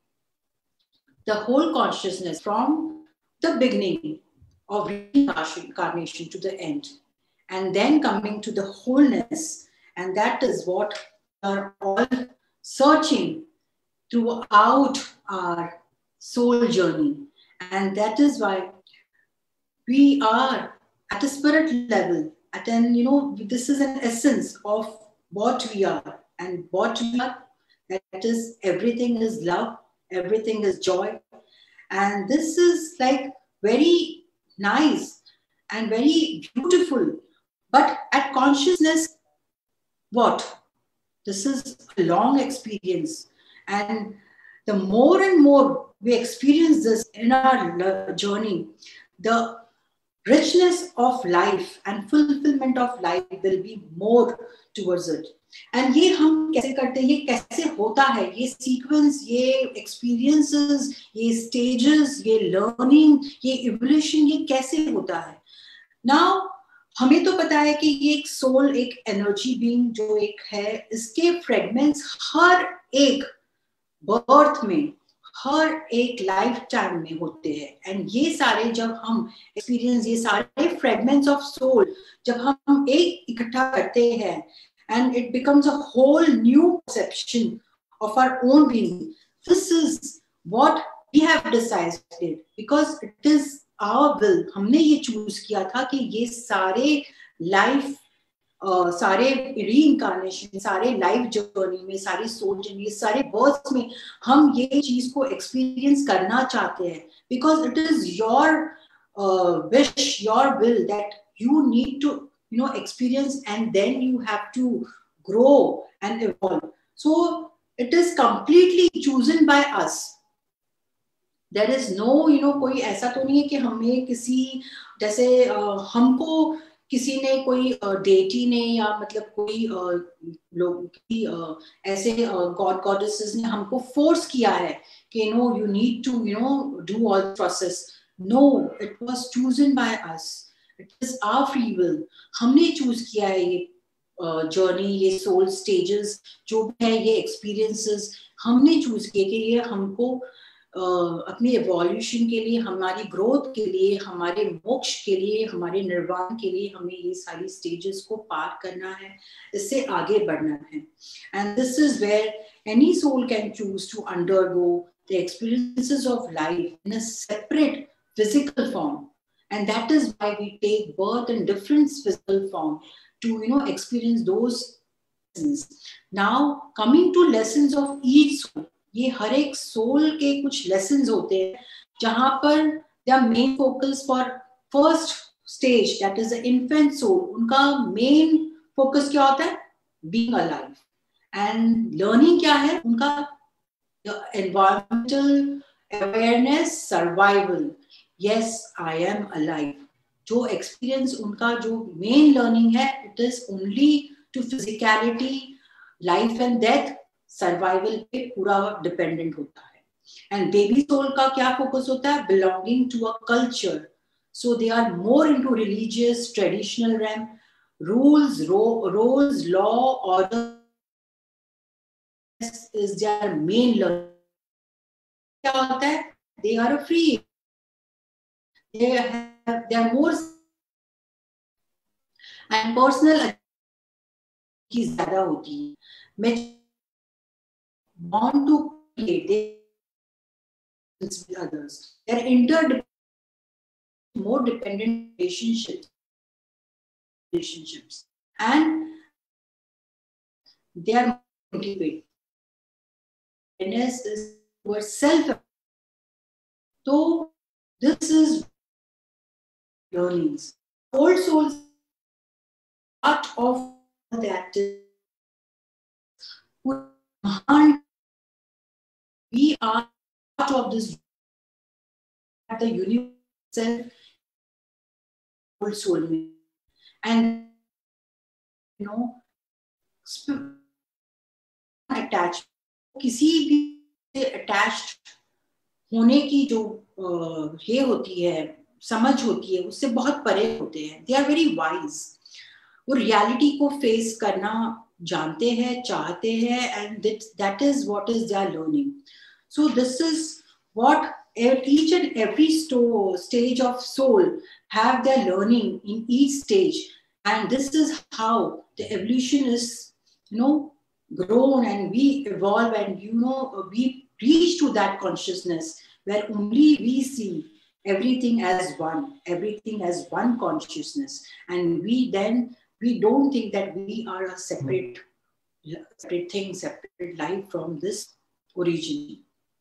Speaker 2: the whole consciousness from the beginning of reincarnation to the end, and then coming to the wholeness. And that is what we are all searching throughout our soul journey. And that is why we are at a spirit level, at an, you know, this is an essence of what we are, and what we are, that is everything is love, everything is joy. And this is like very nice and very beautiful. But at consciousness, what, this is a long experience, and the more and more we experience this in our journey, the richness of life and fulfillment of life will be more towards it. And ये हम कैसे करते हैं, ये कैसे होता है, ये sequence, ये experiences, ये stages, ये learning, ये evolution, ये कैसे होता है. Now हमें तो पता है कि ये एक soul, एक energy being जो एक है, इसके fragments हर एक birth में, हर एक लाइफ टाइम में होते हैं. एंड ये सारे जब हम एक्सपीरियंस, ये सारे फ्रेगमेंट्स ऑफ सोल जब हम एक इकट्ठा करते हैं, and it becomes a whole new perception of our own being. This is what we have decided, because it is our will. हमने ये चूज किया था कि ये सारे लाइफ Uh, सारे रीइंकारनेशन, सारे लाइफ जर्नी में, सारी सोल जर्नी, सारे बर्थ्स में हम ये चीज को एक्सपीरियंस करना चाहते हैं, because it is your wish, your will, that you need to you know experience, and then you have to grow and evolve. So it is completely chosen by us. There is no you know कोई ऐसा तो नहीं है कि हमें किसी जैसे uh, हमको किसी ने, कोई डेटी ने, या मतलब कोई लोग की ऐसे गॉड गॉडेसेस ने हमको फोर्स किया है कि no you need to you know do all process. No, it was chosen by us, it is our free will. हमने चूज किया है ये जर्नी, ये सोल स्टेजेस जो भी है, ये एक्सपीरियंसेस हमने चूज किए कि ये हमको Uh, अपनी एवोल्यूशन के लिए, हमारी ग्रोथ के लिए, हमारे मोक्ष के लिए, हमारे निर्वाण के लिए हमें ये सारी स्टेजेस को पार करना है, इससे आगे बढ़ना है. And this is where any soul can choose to undergo the experiences of life in a separate physical form. And that is why we take birth in different physical form, to you know experience those lessons. Now coming to lessons of each soul, ये हर एक soul के कुछ lessons होते हैं जहाँ पर their main focus for first stage, that is the infant soul, उनका main focus क्या होता है? Being alive. And learning क्या है? उनका environmental awareness, survival. Yes, I am alive. जो experience उनका जो main learning है, it is only to physicality, life and death, survival पे पूरा dependent होता है. And baby soul का क्या focus होता है? Belonging to a culture. So they are more into religious, traditional realm, rules, ro- roles, law, order is their main learning. क्या होता है? They are free. They have, they are more and personal की ज़्यादा होती है. मैं want to create with others. They are interdependent, more dependent relationships, relationships, and they are motivated. Awareness is for self. So this is learnings. Old souls part of that. We are part of this. The universe itself, old soul, and you know, attached. किसी भी attached होने की जो ये होती है, समझ होती है, उससे बहुत परे होते हैं. They are very wise. वो reality को face करना जानते हैं, चाहते हैं, and that, that is what is their learning. So this is what each and every sto- stage of soul have their learning in each stage, and this is how the evolution is, you know, grown, and we evolve, and you know, we reach to that consciousness where only we see everything as one, everything as one consciousness, and we then we don't think that we are a separate, separate thing, separate life from this origin.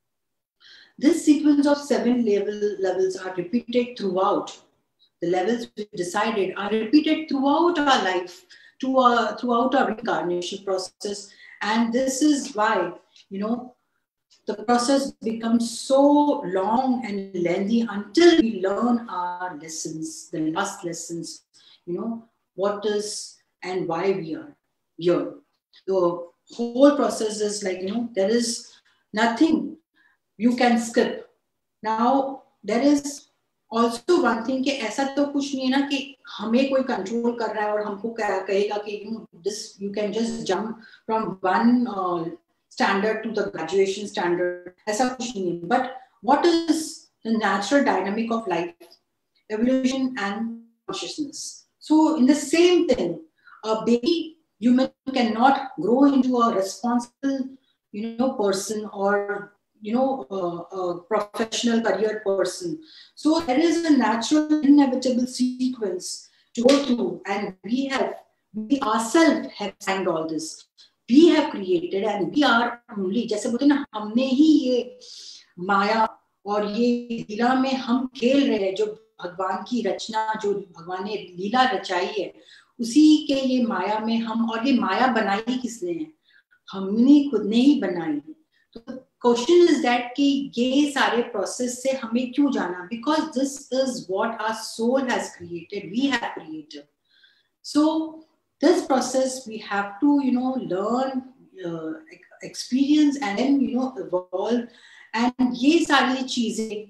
Speaker 2: This sequence of seven level, levels are repeated throughout. The levels we decided are repeated throughout our life, to our, throughout our reincarnation process. And this is why, you know, the process becomes so long and lengthy until we learn our lessons, the last lessons, you know, what is and why we are here. The whole process is like, you know, there is nothing you can skip. Now, there is also one thing कि ऐसा तो कुछ नहीं है ना कि हमें कोई कंट्रोल कर रहा है और हमको कहेगा कि you know, this you can just jump from one uh, standard to the graduation standard. ऐसा कुछ नहीं है. But what is the natural dynamic of life? Evolution and consciousness. So in the same thing, a baby human cannot grow into a responsible, you know, person or you know, uh, a professional career person. So there is a natural, inevitable sequence to go through, and we have, we ourselves have signed all this. We have created, and we are only, जैसे बोलते ना, हमने ही ये माया और ये लीला में हम खेल रहे हैं, जो भगवान की रचना, जो भगवान ने लीला रचाई है, उसी के ये माया में हम, और ये माया बनाई किसने है? हमने खुद ने ही बनाई. तो question is that कि ये सारे process से हमें क्यों जाना? Because this is what our soul has created, we have created. So this process we have to, you know, learn, uh, experience, and then, you know, evolve. And ये सारी चीजें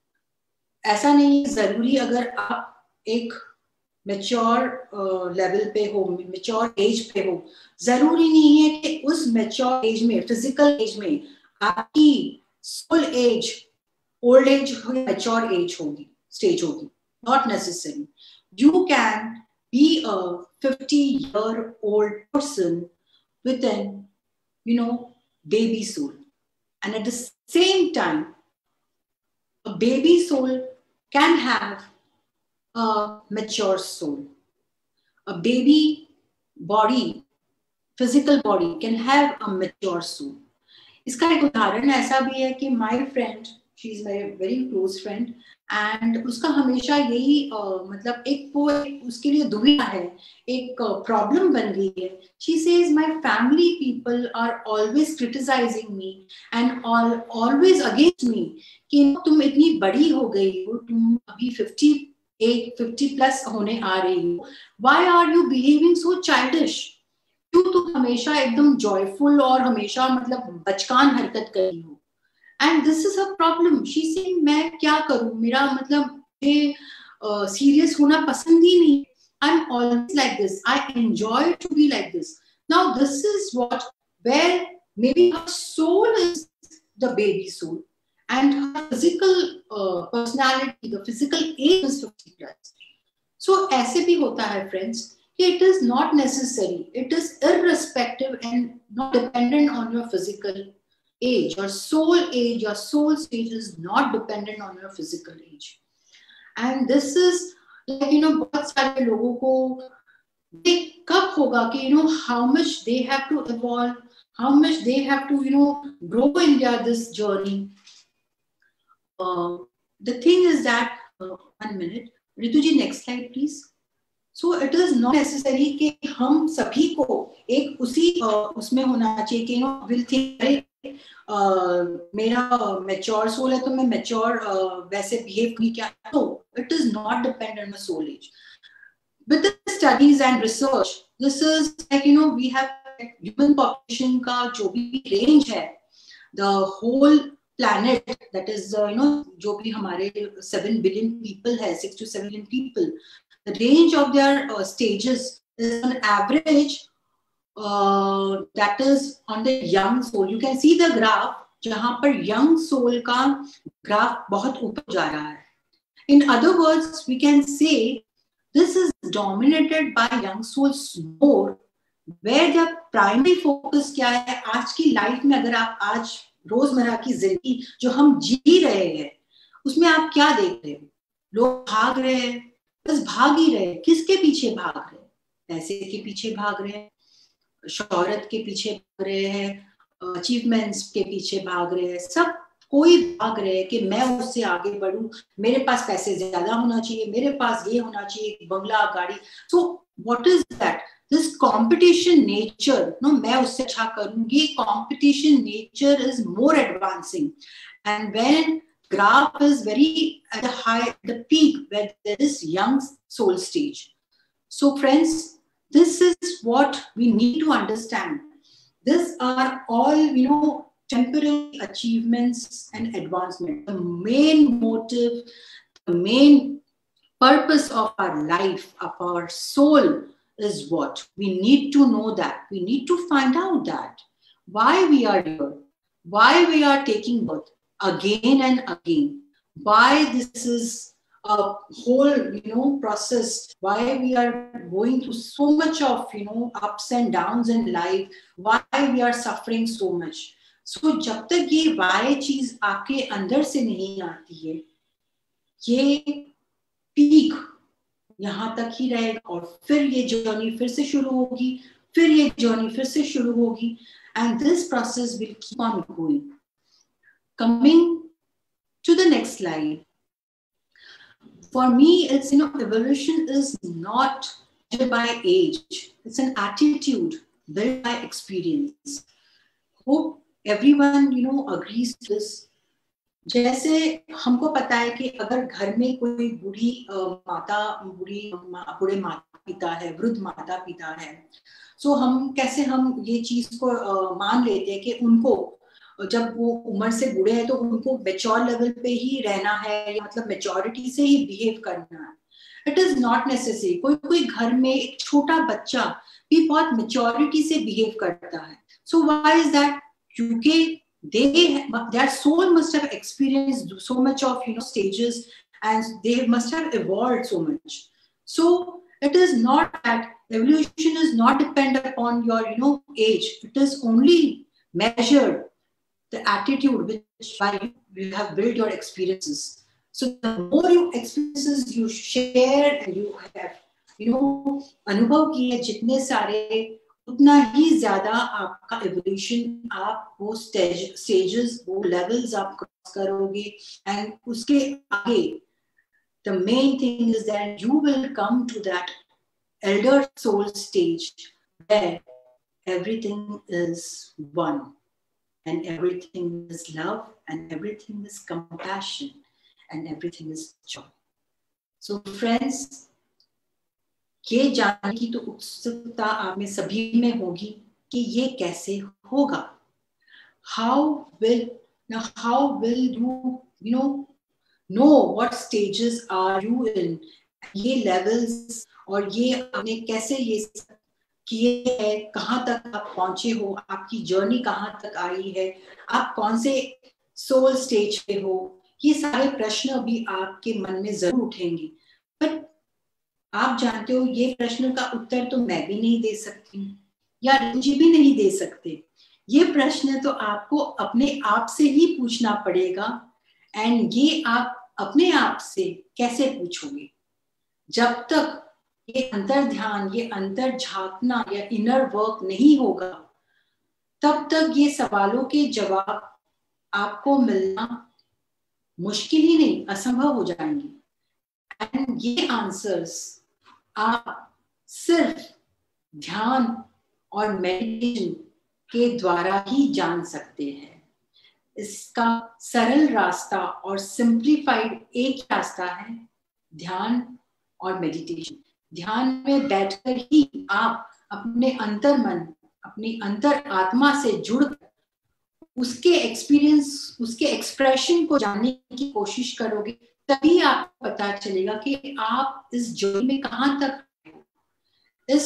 Speaker 2: ऐसा नहीं जरूरी अगर आप एक mature uh, level पे हो, mature age पे हो, जरूरी नहीं है कि उस mature age में, physical age में आपकी soul age, old age or mature age होगी, stage होगी. Not necessary. You can be a fifty year old person with an, you know, baby soul. And at the same time, a baby soul can have a mature soul. A baby body physical body can have a mature soul. इसका एक उदाहरण ऐसा भी है कि my friend, she is my very close friend, and उसका हमेशा यही uh, मतलब एक वो उसके लिए दुविधा है, एक प्रॉब्लम uh, बन गई है. She says my family people are always criticizing me and all always against me कि तुम इतनी बड़ी हो गई हो, तुम अभी fifty एक fifty plus होने आ रही हो, why are you behaving so childish? क्यों तुम हमेशा एकदम जॉयफुल और हमेशा मतलब बचकान हरकत कर रही हो. And this is a problem. She say मैं क्या करूं, मेरा मतलब मुझे सीरियस होना पसंद ही नहीं. I am always like this, I enjoy to be like this. Now this is what where maybe her soul is the baby soul and her physical uh, personality, the physical age is fifty plus. So ऐसे भी होता है friends. It is not necessary. It is irrespective and not dependent on your physical age. Your soul age, your soul stage is not dependent on your physical age. And this is like, you know, बहुत सारे लोगों को कब होगा कि, you know, how much they have to evolve, how much they have to, you know, grow in their this journey. Uh, the thing is that, uh, one minute, Ritu ji, next slide please. So it is not necessary कि हम सभी को एक उसी उसमें होना चाहिए कि, you know, will think अरे मेरा mature soul है तो मैं mature वैसे behave नहीं क्या. No, it is not dependent on the soul age. With the studies and research, this is like, you know, we have human population का जो भी range है, the whole planet, that is uh, you know, जो भी हमारे seven billion people है, six to seven billion people, the range of their uh, stages is on average uh, that is on the young soul. You can see the graph जहाँ पर young soul का graph बहुत ऊपर जा रहा है. In other words, we can say this is dominated by young souls more, where the primary focus क्या है आज की लाइफ में. अगर आप आज रोजमर्रा की जिंदगी जो हम जी रहे हैं उसमें आप क्या देख रहे हो? लोग भाग रहे हैं, बस भाग ही रहे. किसके पीछे भाग रहे हैं? पैसे के पीछे भाग रहे हैं, शोहरत के पीछे भाग रहे हैं, अचीवमेंट्स के पीछे भाग रहे हैं. सब कोई भाग रहे हैं कि मैं उससे आगे बढ़ूं, मेरे पास पैसे ज्यादा होना चाहिए, मेरे पास ये होना चाहिए, बंगला, गाड़ी. So what is that? This competition nature, no, मैं उससे अच्छा करूंगी. Competition nature is more advancing, and when graph is very at the high, the peak, where there is young soul stage. So friends, this is what we need to understand. These are all, you know, temporary achievements and advancement. The main motive, the main purpose of our life, of our soul, is what? We need to know that. We need to find out that. Why we are here. Why we are taking birth again and again. Why this is a whole, you know, process. Why we are going through so much of, you know, ups and downs in life. Why we are suffering so much. So जब तक ये why चीज आपके अंदर से नहीं आती है, ये पीक यहाँ तक ही रहेगा और फिर ये जर्नी फिर से शुरू होगी, फिर ये जर्नी फिर से शुरू होगी. And this process will keep on going. Coming to the next slide. For me, it's, you know, evolution is not built by age. It's an attitude built by experience. Hope everyone, you know, agrees to this. जैसे हमको पता है कि अगर घर में कोई बूढ़ी माता बूढ़ी बूढ़े माता पिता है, वृद्ध माता पिता है, सो हम कैसे हम ये चीज को मान लेते हैं कि उनको जब वो उम्र से बूढ़े हैं तो उनको मैच्योर लेवल पे ही रहना है, या मतलब मैच्योरिटी से ही बिहेव करना है. It is not necessary. कोई कोई घर में एक छोटा बच्चा भी बहुत मैच्योरिटी से बिहेव करता है. So why is that? क्योंकि they their soul must have experienced so much of, you know, stages, and they must have evolved so much. So it is not that evolution is not dependent upon your, you know, age. It is only measured the attitude which by you have built your experiences. So the more you experiences you share and you have, you know, अनुभव किए जितने सारे उतना ही ज्यादा आपका evolution, आप वो stage stages वो लेवल्स आप क्रॉस करोगे, एंड उसके आगे the main thing is that you will come to that elder soul stage where everything is one and everything is love and everything is compassion and everything is joy. So friends, ये जानने की तो उत्सुकता आप में सभी में होगी कि ये कैसे होगा. How will now how will you you know know what stages are you in, ये levels और ये आपने कैसे ये किए है, कहाँ तक आप पहुंचे हो, आपकी जर्नी कहाँ तक आई है, आप कौन से सोल स्टेज पे हो, ये सारे प्रश्न भी आपके मन में जरूर उठेंगे. बट आप जानते हो ये प्रश्न का उत्तर तो मैं भी नहीं दे सकती या रंजी भी नहीं दे सकते. ये प्रश्न तो आपको अपने आप से ही पूछना पड़ेगा. एंड ये आप अपने आप से कैसे पूछोगे? जब तक ये अंतर ध्यान, ये अंतर झांकना या इनर वर्क नहीं होगा, तब तक ये सवालों के जवाब आपको मिलना मुश्किल ही नहीं, असंभव हो जाएंगे. एंड ये आंसर्स आप सिर्फ ध्यान और मेडिटेशन के द्वारा ही जान सकते हैं. इसका सरल रास्ता और सिंप्लीफाइड एक रास्ता है, ध्यान और मेडिटेशन. ध्यान में बैठकर ही आप अपने अंतर मन, अपनी अंतर आत्मा से जुड़कर उसके एक्सपीरियंस, उसके एक्सप्रेशन को जानने की कोशिश करोगे, तभी आपको पता चलेगा कि आप इस जर्नी में कहाँ तक हो. इस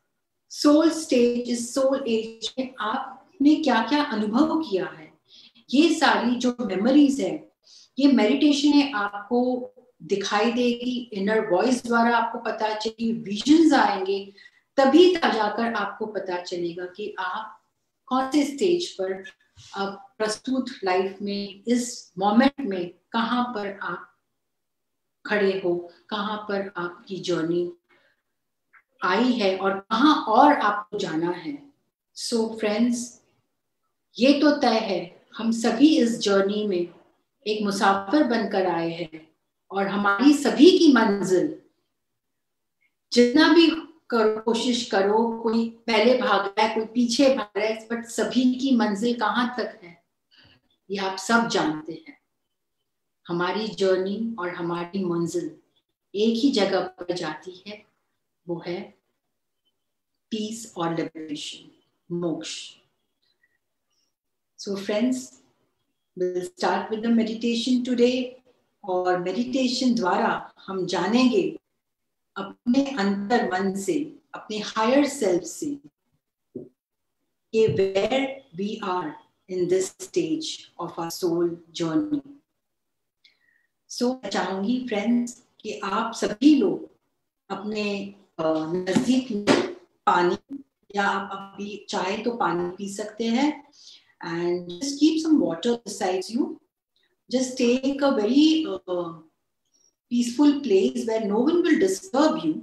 Speaker 2: सोल स्टेज, इस सोल एज में आपने क्या क्या अनुभव किया है, ये सारी जो मेमोरीज है, ये मेडिटेशन है आपको दिखाई देगी. इनर वॉइस द्वारा आपको पता चलेगी, विजन्स आएंगे, तभी जाकर आपको पता चलेगा कि आप कौन से स्टेज पर आप प्रस्तुत लाइफ में इस मोमेंट में कहाँ पर आप खड़े हो, कहाँ पर आपकी जर्नी आई है और कहाँ और आपको जाना है. सो फ्रेंड्स, ये तो तय है, हम सभी इस जर्नी में एक मुसाफिर बनकर आए हैं और हमारी सभी की मंजिल, जितना भी करो, कोशिश करो, कोई पहले भाग रहा है, कोई पीछे भाग रहा है, बट सभी की मंजिल कहाँ तक है ये आप सब जानते हैं. हमारी जर्नी और हमारी मंजिल एक ही जगह पर जाती है, वो है पीस और लिबरेशन, मोक्ष. So friends, we'll start with the meditation today. और मेडिटेशन द्वारा हम जानेंगे अपने अंतर मन से, अपने हायर सेल्फ से, कि where we are in this stage of our soul journey. So मैं चाहूंगी फ्रेंड्स कि आप सभी लोग अपने नजदीक में पानी, या आप अभी चाहे तो पानी पी सकते हैं, and just keep some water beside you. Just take a very uh, peaceful place where no one will disturb you.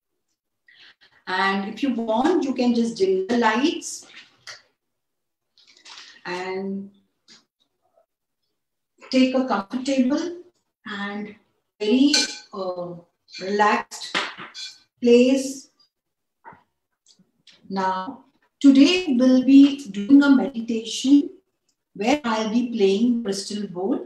Speaker 2: And if you want, you can just dim the lights and take a comfortable and very uh, relaxed place. Now, today we'll be doing a meditation where I'll be playing crystal bowl,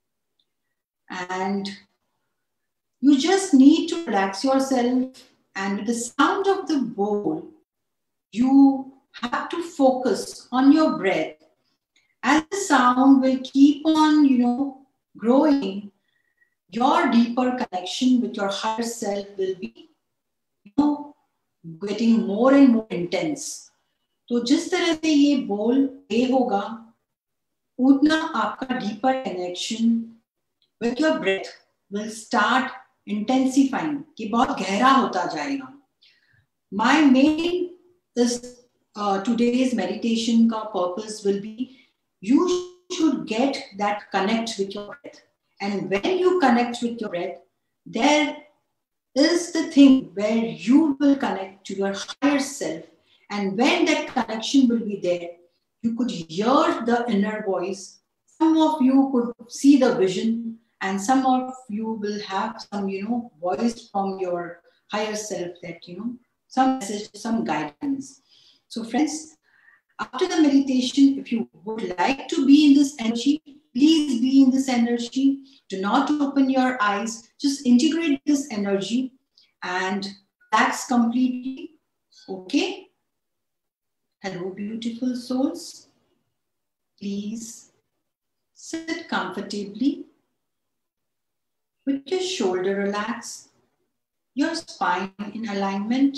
Speaker 2: and you just need to relax yourself, and with the sound of the bowl, you have to focus on your breath. As the sound will keep on, you know, growing, your deeper connection with your higher self will be, you know, getting more and more intense. तो जिस तरह से ये बोल play होगा, उतना आपका deeper connection with your breath will start intensifying, कि बहुत गहरा होता जाएगा. My main is uh, today's meditation का purpose will be, you should get that connect with your breath. And when you connect with your breath, there is the thing where you will connect to your higher self, And when that connection will be there, you could hear the inner voice. Some of you could see the vision, and some of you will have some, you know, voice from your higher self that, you know, some message, some guidance. So friends, after the meditation, if you would like to be in this energy, please be in this energy. Do not open your eyes. Just integrate this energy and relax completely. Okay? Hello, beautiful souls. Please sit comfortably with your shoulder relaxed, your spine in alignment,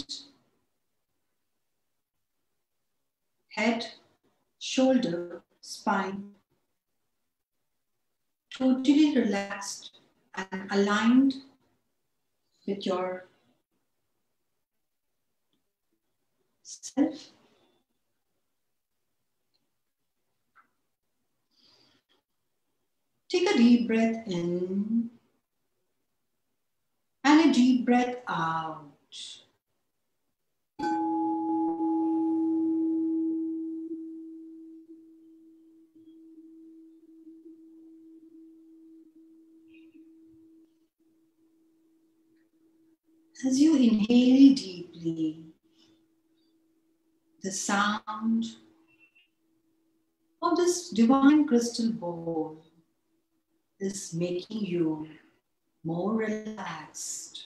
Speaker 2: head, shoulder, spine, totally relaxed and aligned with your self. Take a deep breath in and a deep breath out. As you inhale deeply, the sound of this divine crystal bowl is making you more relaxed.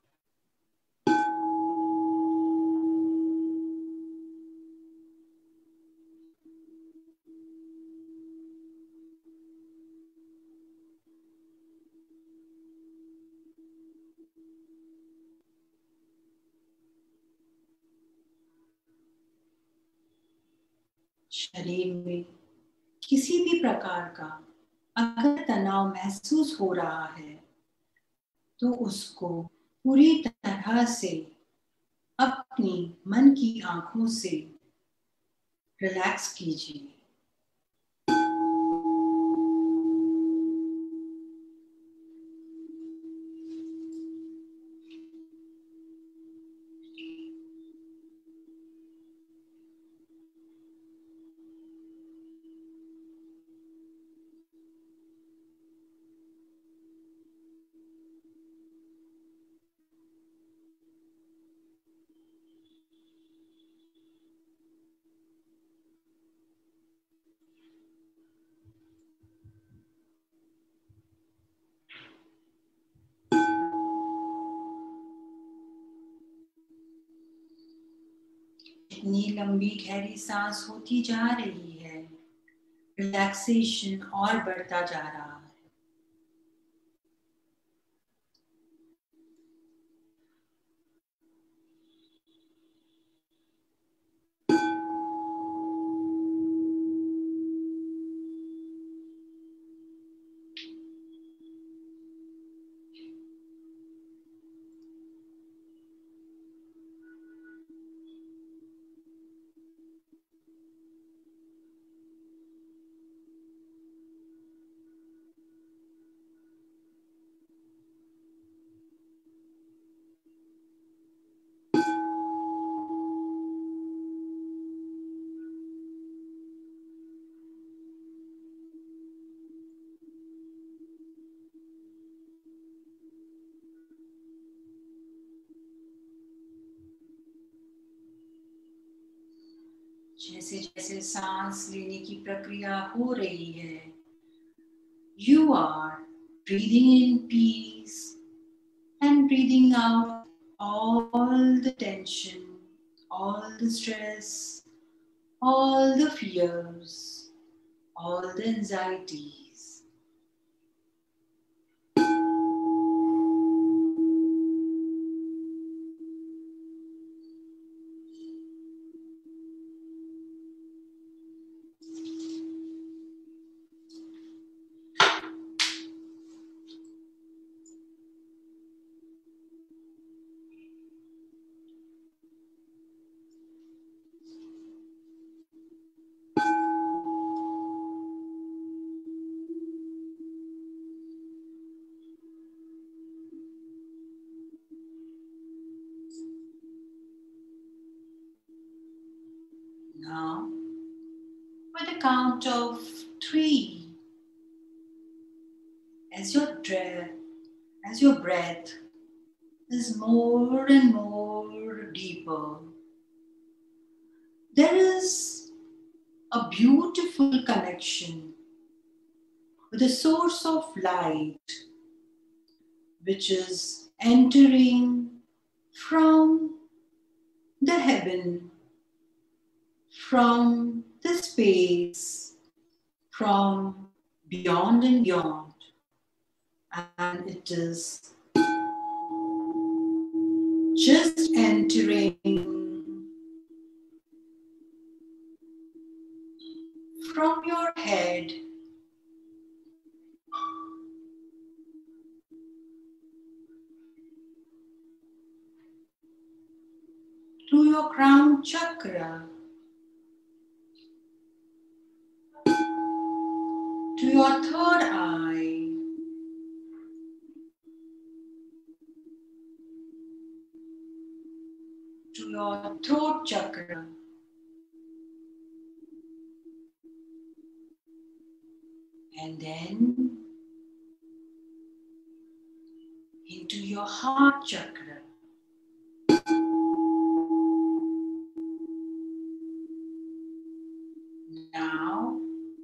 Speaker 2: शरीर में किसी भी प्रकार का अगर तनाव महसूस हो रहा है तो उसको पूरी तरह से अपनी मन की आंखों से रिलैक्स कीजिए। इतनी लंबी गहरी सांस होती जा रही है, रिलैक्सेशन और बढ़ता जा रहा है। जैसे जैसे सांस लेने की प्रक्रिया हो रही है, you are breathing in peace and breathing out all the tension, all the stress, all the fears, all the anxieties. Now, by the count of three, as your breath, as your breath is more and more deeper, there is a beautiful connection with the source of light, which is entering from the heaven, from the space, from beyond and beyond. And it is just entering from your head to your crown chakra, to your third eye, to your throat chakra, and then into your heart chakra. Now,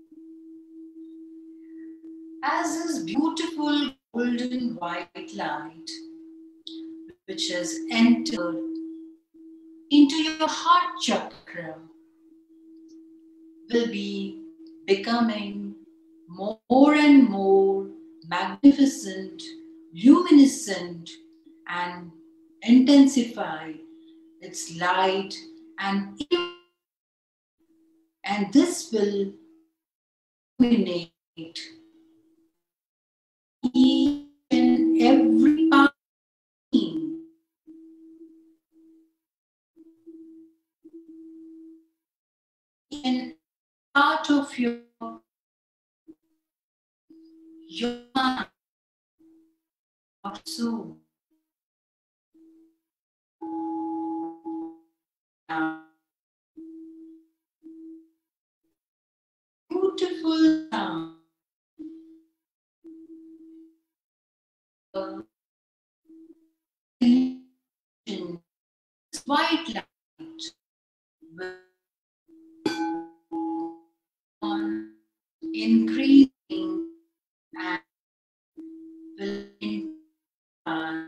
Speaker 2: as this beautiful golden white light, which has entered into your heart chakra, will be becoming more and more magnificent, luminescent, and intensify its light, and and this will illuminate each and every part of you, each and part of your your mind, your soul. Now, beautiful sound, white light will on increasing and will intensify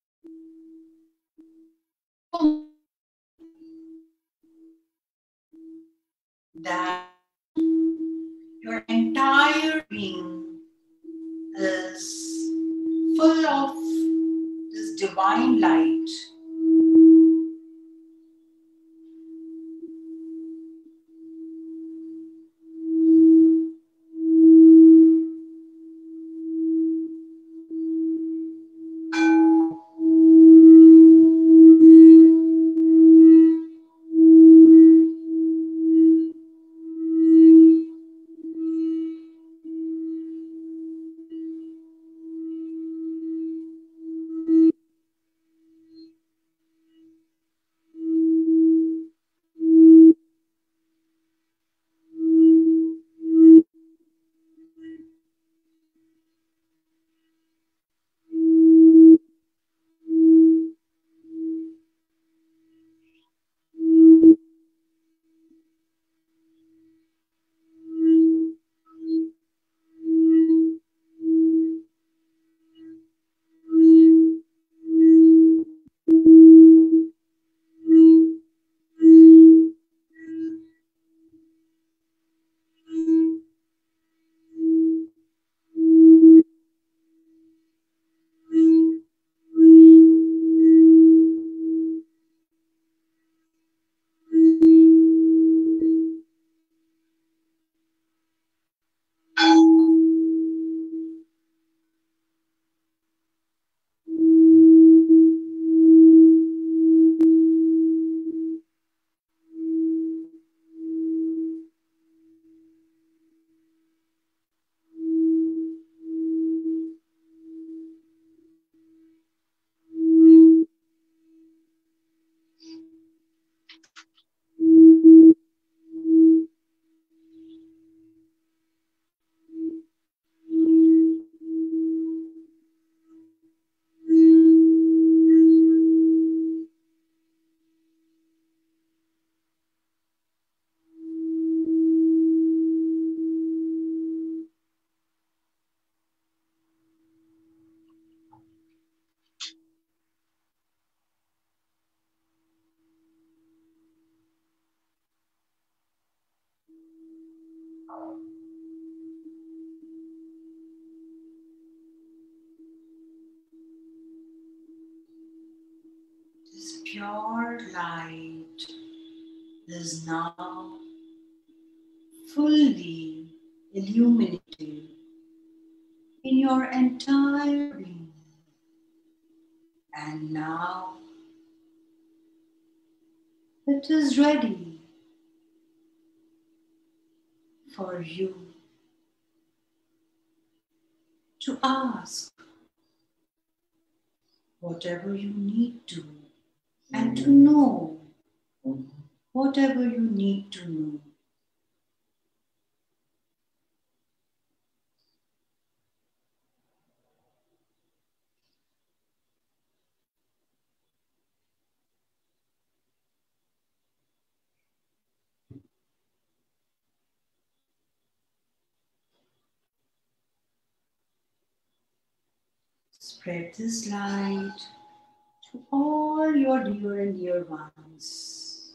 Speaker 2: that your entire being is full of this divine light. This pure light is now fully illuminated in your entire being. And now it is ready for you to ask whatever you need to and to know whatever you need to know. Spread this light to all your dear and dear ones.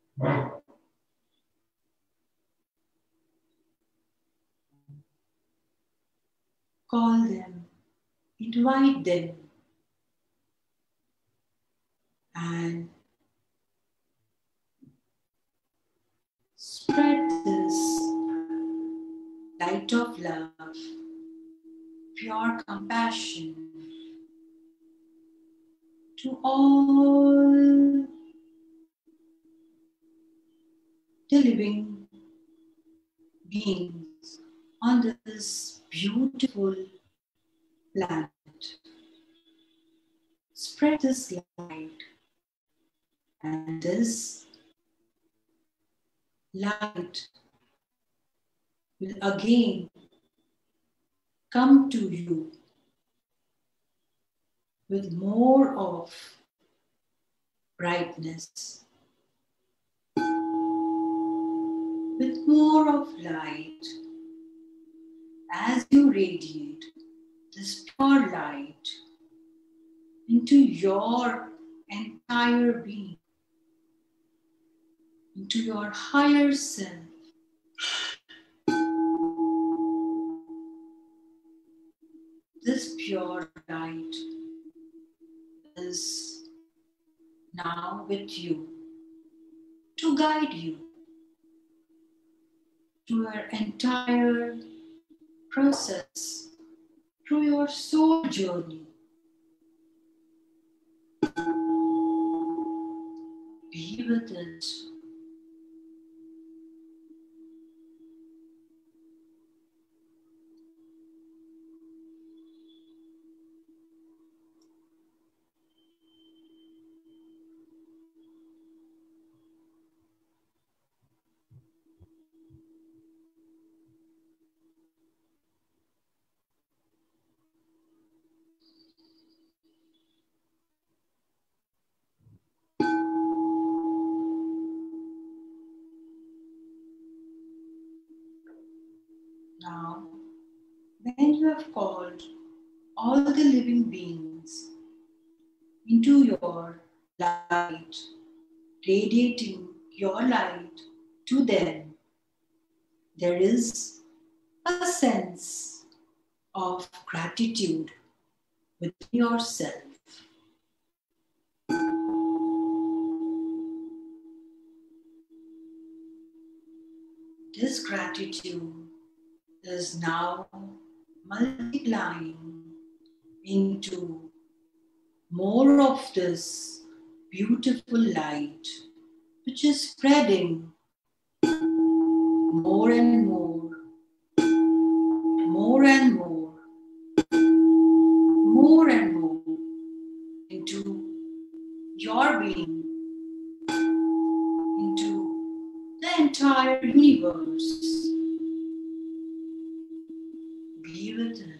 Speaker 2: Call them, invite them, and spread this light of love, pure compassion to all the living beings on this beautiful planet. Spread this light, and this light will again come to you with more of brightness, with more of light as you radiate this pure light into your entire being, into your higher self. This pure light is now with you to guide you through your entire process, through your soul journey. Be with it. Now, when you have called all the living beings into your light, radiating your light to them, there is a sense of gratitude within yourself. This gratitude is now multiplying into more of this beautiful light, which is spreading more and more, more and more, more and more into your being, into the entire universe. Be with it.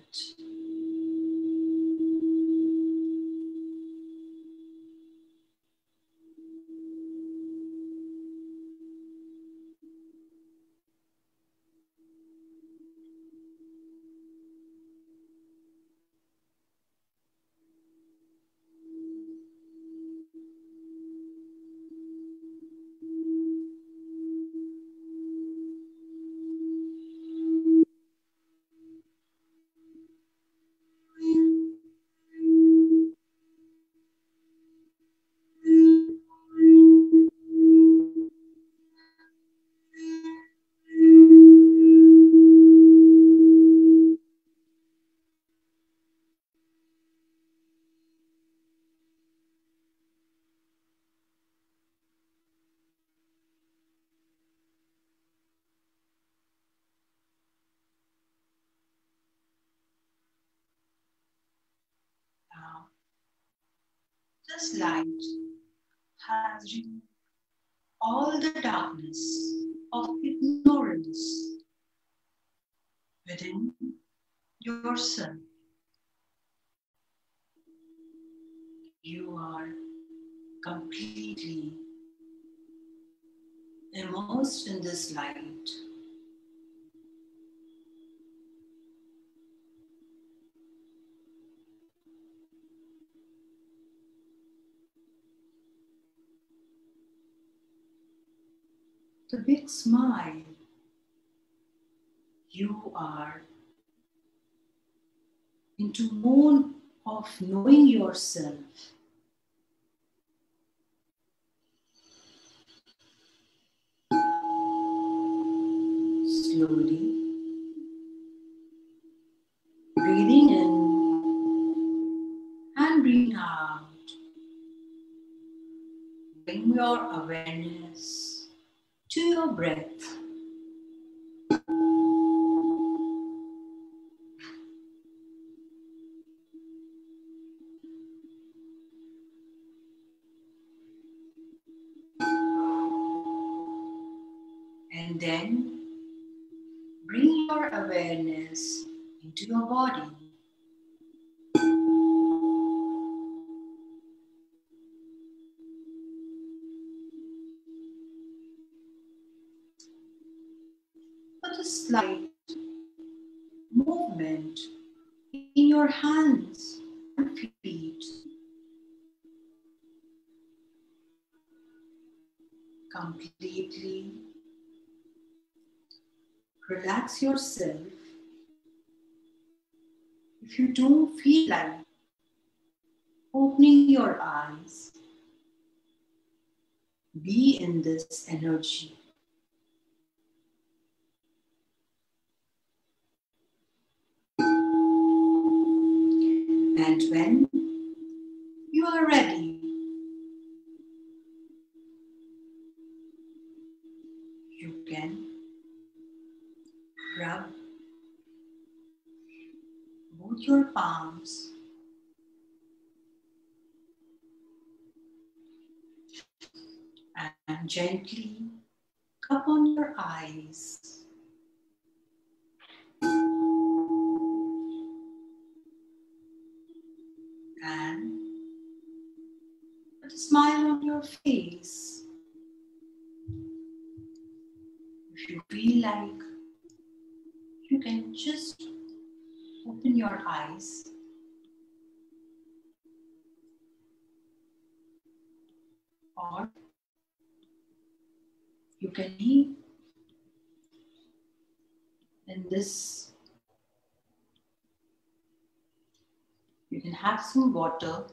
Speaker 2: This light has removed all the darkness of ignorance within yourself. You are completely immersed in this light. The big smile. You are into more of knowing yourself. Slowly breathing in and breathing out. Bring your awareness to your breath. And then bring your awareness into your body. Put a slight movement in your hands and feet. Completely relax yourself. If you don't feel like opening your eyes, be in this energy. And when you are ready, you can rub both your palms and gently cup on your eyes. And put a smile on your face. If you feel like, you can just open your eyes. Or you can be in this. You can have some water.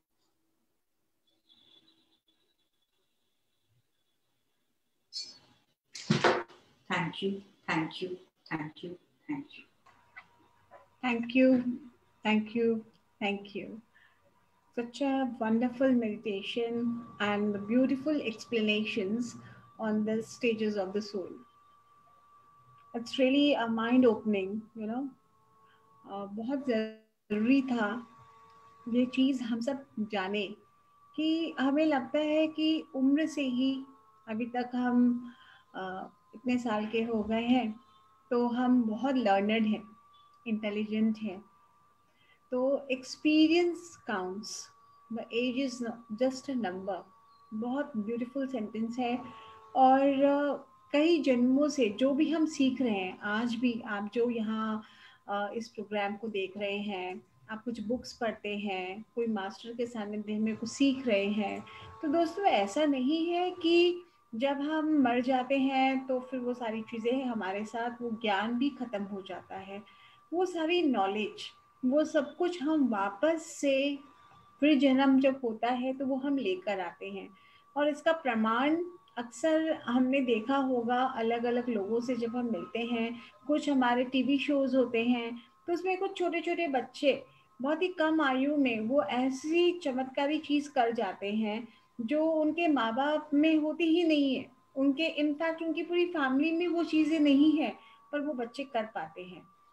Speaker 2: Thank you, thank you, thank you, thank you.
Speaker 1: Thank you, thank you, thank you. Such a wonderful meditation and beautiful explanations on the stages of the soul. It's really a mind opening, you know. uh, बहुत ज़रूरी था ये चीज़ हम सब जाने कि हमें लगता है कि उम्र से ही अभी तक हम uh, इतने साल के हो गए हैं तो हम बहुत लर्नड हैं, इंटेलिजेंट हैं, तो experience counts, the age is just a number. बहुत ब्यूटीफुल सेंटेंस है. और uh, कई जन्मों से जो भी हम सीख रहे हैं, आज भी आप जो यहाँ uh, इस प्रोग्राम को देख रहे हैं, आप कुछ बुक्स पढ़ते हैं, कोई मास्टर के सानिध्य में कुछ सीख रहे हैं, तो दोस्तों ऐसा नहीं है कि जब हम मर जाते हैं तो फिर वो सारी चीज़ें हमारे साथ, वो ज्ञान भी ख़त्म हो जाता है. वो सारी नॉलेज, वो सब कुछ हम वापस से फिर जन्म जब होता है तो वो हम लेकर आते हैं. और इसका प्रमाण अक्सर हमने देखा होगा अलग अलग लोगों से जब हम मिलते हैं. कुछ हमारे टीवी शोज होते हैं तो उसमें कुछ छोटे छोटे बच्चे बहुत ही कम आयु में वो ऐसी चमत्कारी चीज़ कर जाते हैं जो उनके माँ बाप में होती ही नहीं है, उनके इनफैक्ट उनकी पूरी फैमिली में वो चीज़ें नहीं है, पर वो बच्चे कर पाते हैं.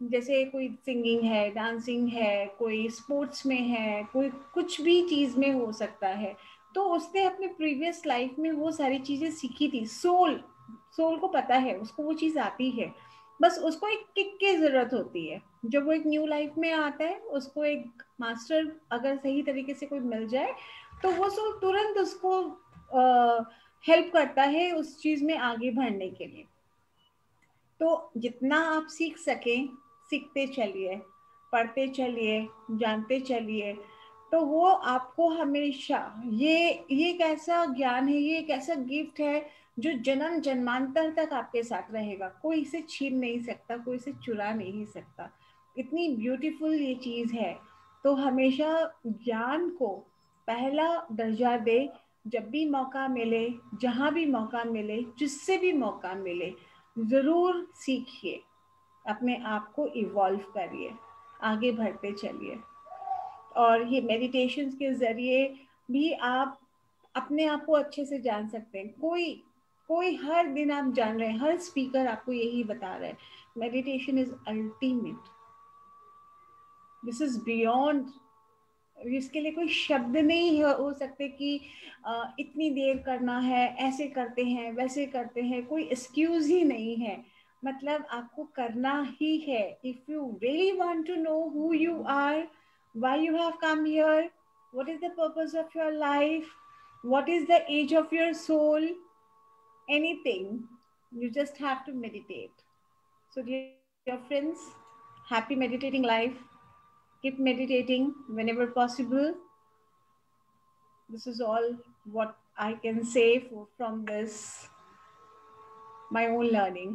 Speaker 1: जैसे कोई सिंगिंग है, डांसिंग है, कोई स्पोर्ट्स में है, कोई कुछ भी चीज में हो सकता है, तो उसने अपने प्रीवियस लाइफ में वो सारी चीजें सीखी थी। सोल सोल को पता है, उसको वो चीज आती है, बस उसको एक किक की जरूरत होती है। जब वो एक न्यू लाइफ में आता है, उसको एक मास्टर अगर सही तरीके से कोई मिल जाए, तो वो सोल तुरंत उसको हेल्प करता है उस चीज में आगे बढ़ने के लिए। तो जितना आप सीख सकें, सीखते चलिए, पढ़ते चलिए, जानते चलिए, तो वो आपको हमेशा, ये ये एक ऐसा ज्ञान है, ये एक ऐसा गिफ्ट है जो जन्म जन्मांतर तक आपके साथ रहेगा। कोई इसे छीन नहीं सकता, कोई इसे चुरा नहीं सकता। इतनी ब्यूटीफुल ये चीज है। तो हमेशा ज्ञान को पहला दर्जा दे। जब भी मौका मिले, जहां भी मौका मिले, जिससे भी मौका मिले, जरूर सीखिए, अपने आप को इवॉल्व करिए, आगे बढ़ते चलिए। और ये मेडिटेशन के जरिए भी आप अपने आप को अच्छे से जान सकते हैं। कोई कोई हर दिन आप जान रहे हैं, हर स्पीकर आपको यही बता रहा है, meditation is ultimate, this is beyond. इसके लिए कोई शब्द नहीं हो सकते कि आ, इतनी देर करना है, ऐसे करते हैं, वैसे करते हैं, कोई एक्सक्यूज ही नहीं है। मतलब आपको करना ही है। If you really want to know who you are, why you have come here, what is the purpose of your life, what is the age of your soul, anything, you just have to meditate. So dear friends, happy meditating life. Keep meditating whenever possible. This is all what I can say for, from this, my own learning.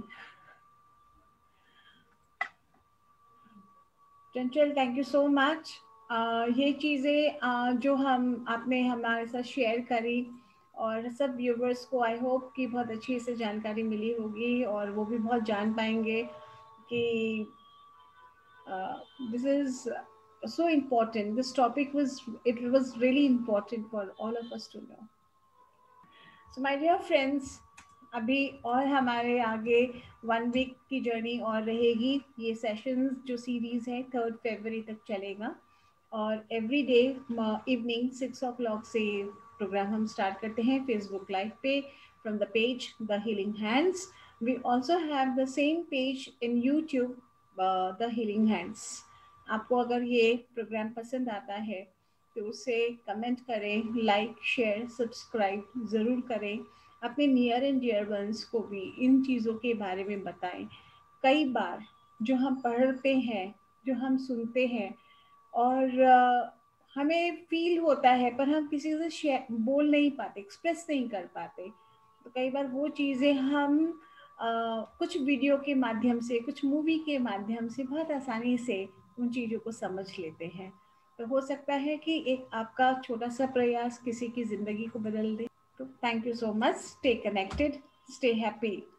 Speaker 1: Chanchal, thank you so much. ये चीज़ें uh, जो हम आपने हमारे साथ share करी, और सब व्यूवर्स को आई होप कि बहुत अच्छी से जानकारी मिली होगी, और वो भी बहुत जान पाएंगे कि this is so important. This topic was, it was really important for all of us to know. So my dear friends, अभी और हमारे आगे वन वीक की जर्नी और रहेगी। ये सेशंस जो सीरीज है थर्ड फरवरी तक चलेगा, और every day evening six o'clock से प्रोग्राम हम स्टार्ट करते हैं फेसबुक लाइव पे, from the page the healing hands. We also have the same page in YouTube, the healing hands. आपको अगर ये प्रोग्राम पसंद आता है तो उसे कमेंट करें, लाइक, शेयर, सब्सक्राइब ज़रूर करें। अपने नियर एंड डियर वंस को भी इन चीज़ों के बारे में बताएं। कई बार जो हम पढ़ते हैं, जो हम सुनते हैं, और uh, हमें फील होता है, पर हम किसी से शेयर बोल नहीं पाते, एक्सप्रेस नहीं कर पाते। तो कई बार वो चीज़ें हम uh, कुछ वीडियो के माध्यम से, कुछ मूवी के माध्यम से बहुत आसानी से उन चीज़ों को समझ लेते हैं। तो हो सकता है कि एक आपका छोटा सा प्रयास किसी की जिंदगी को बदल दे। तो thank you so much. Stay connected, stay happy.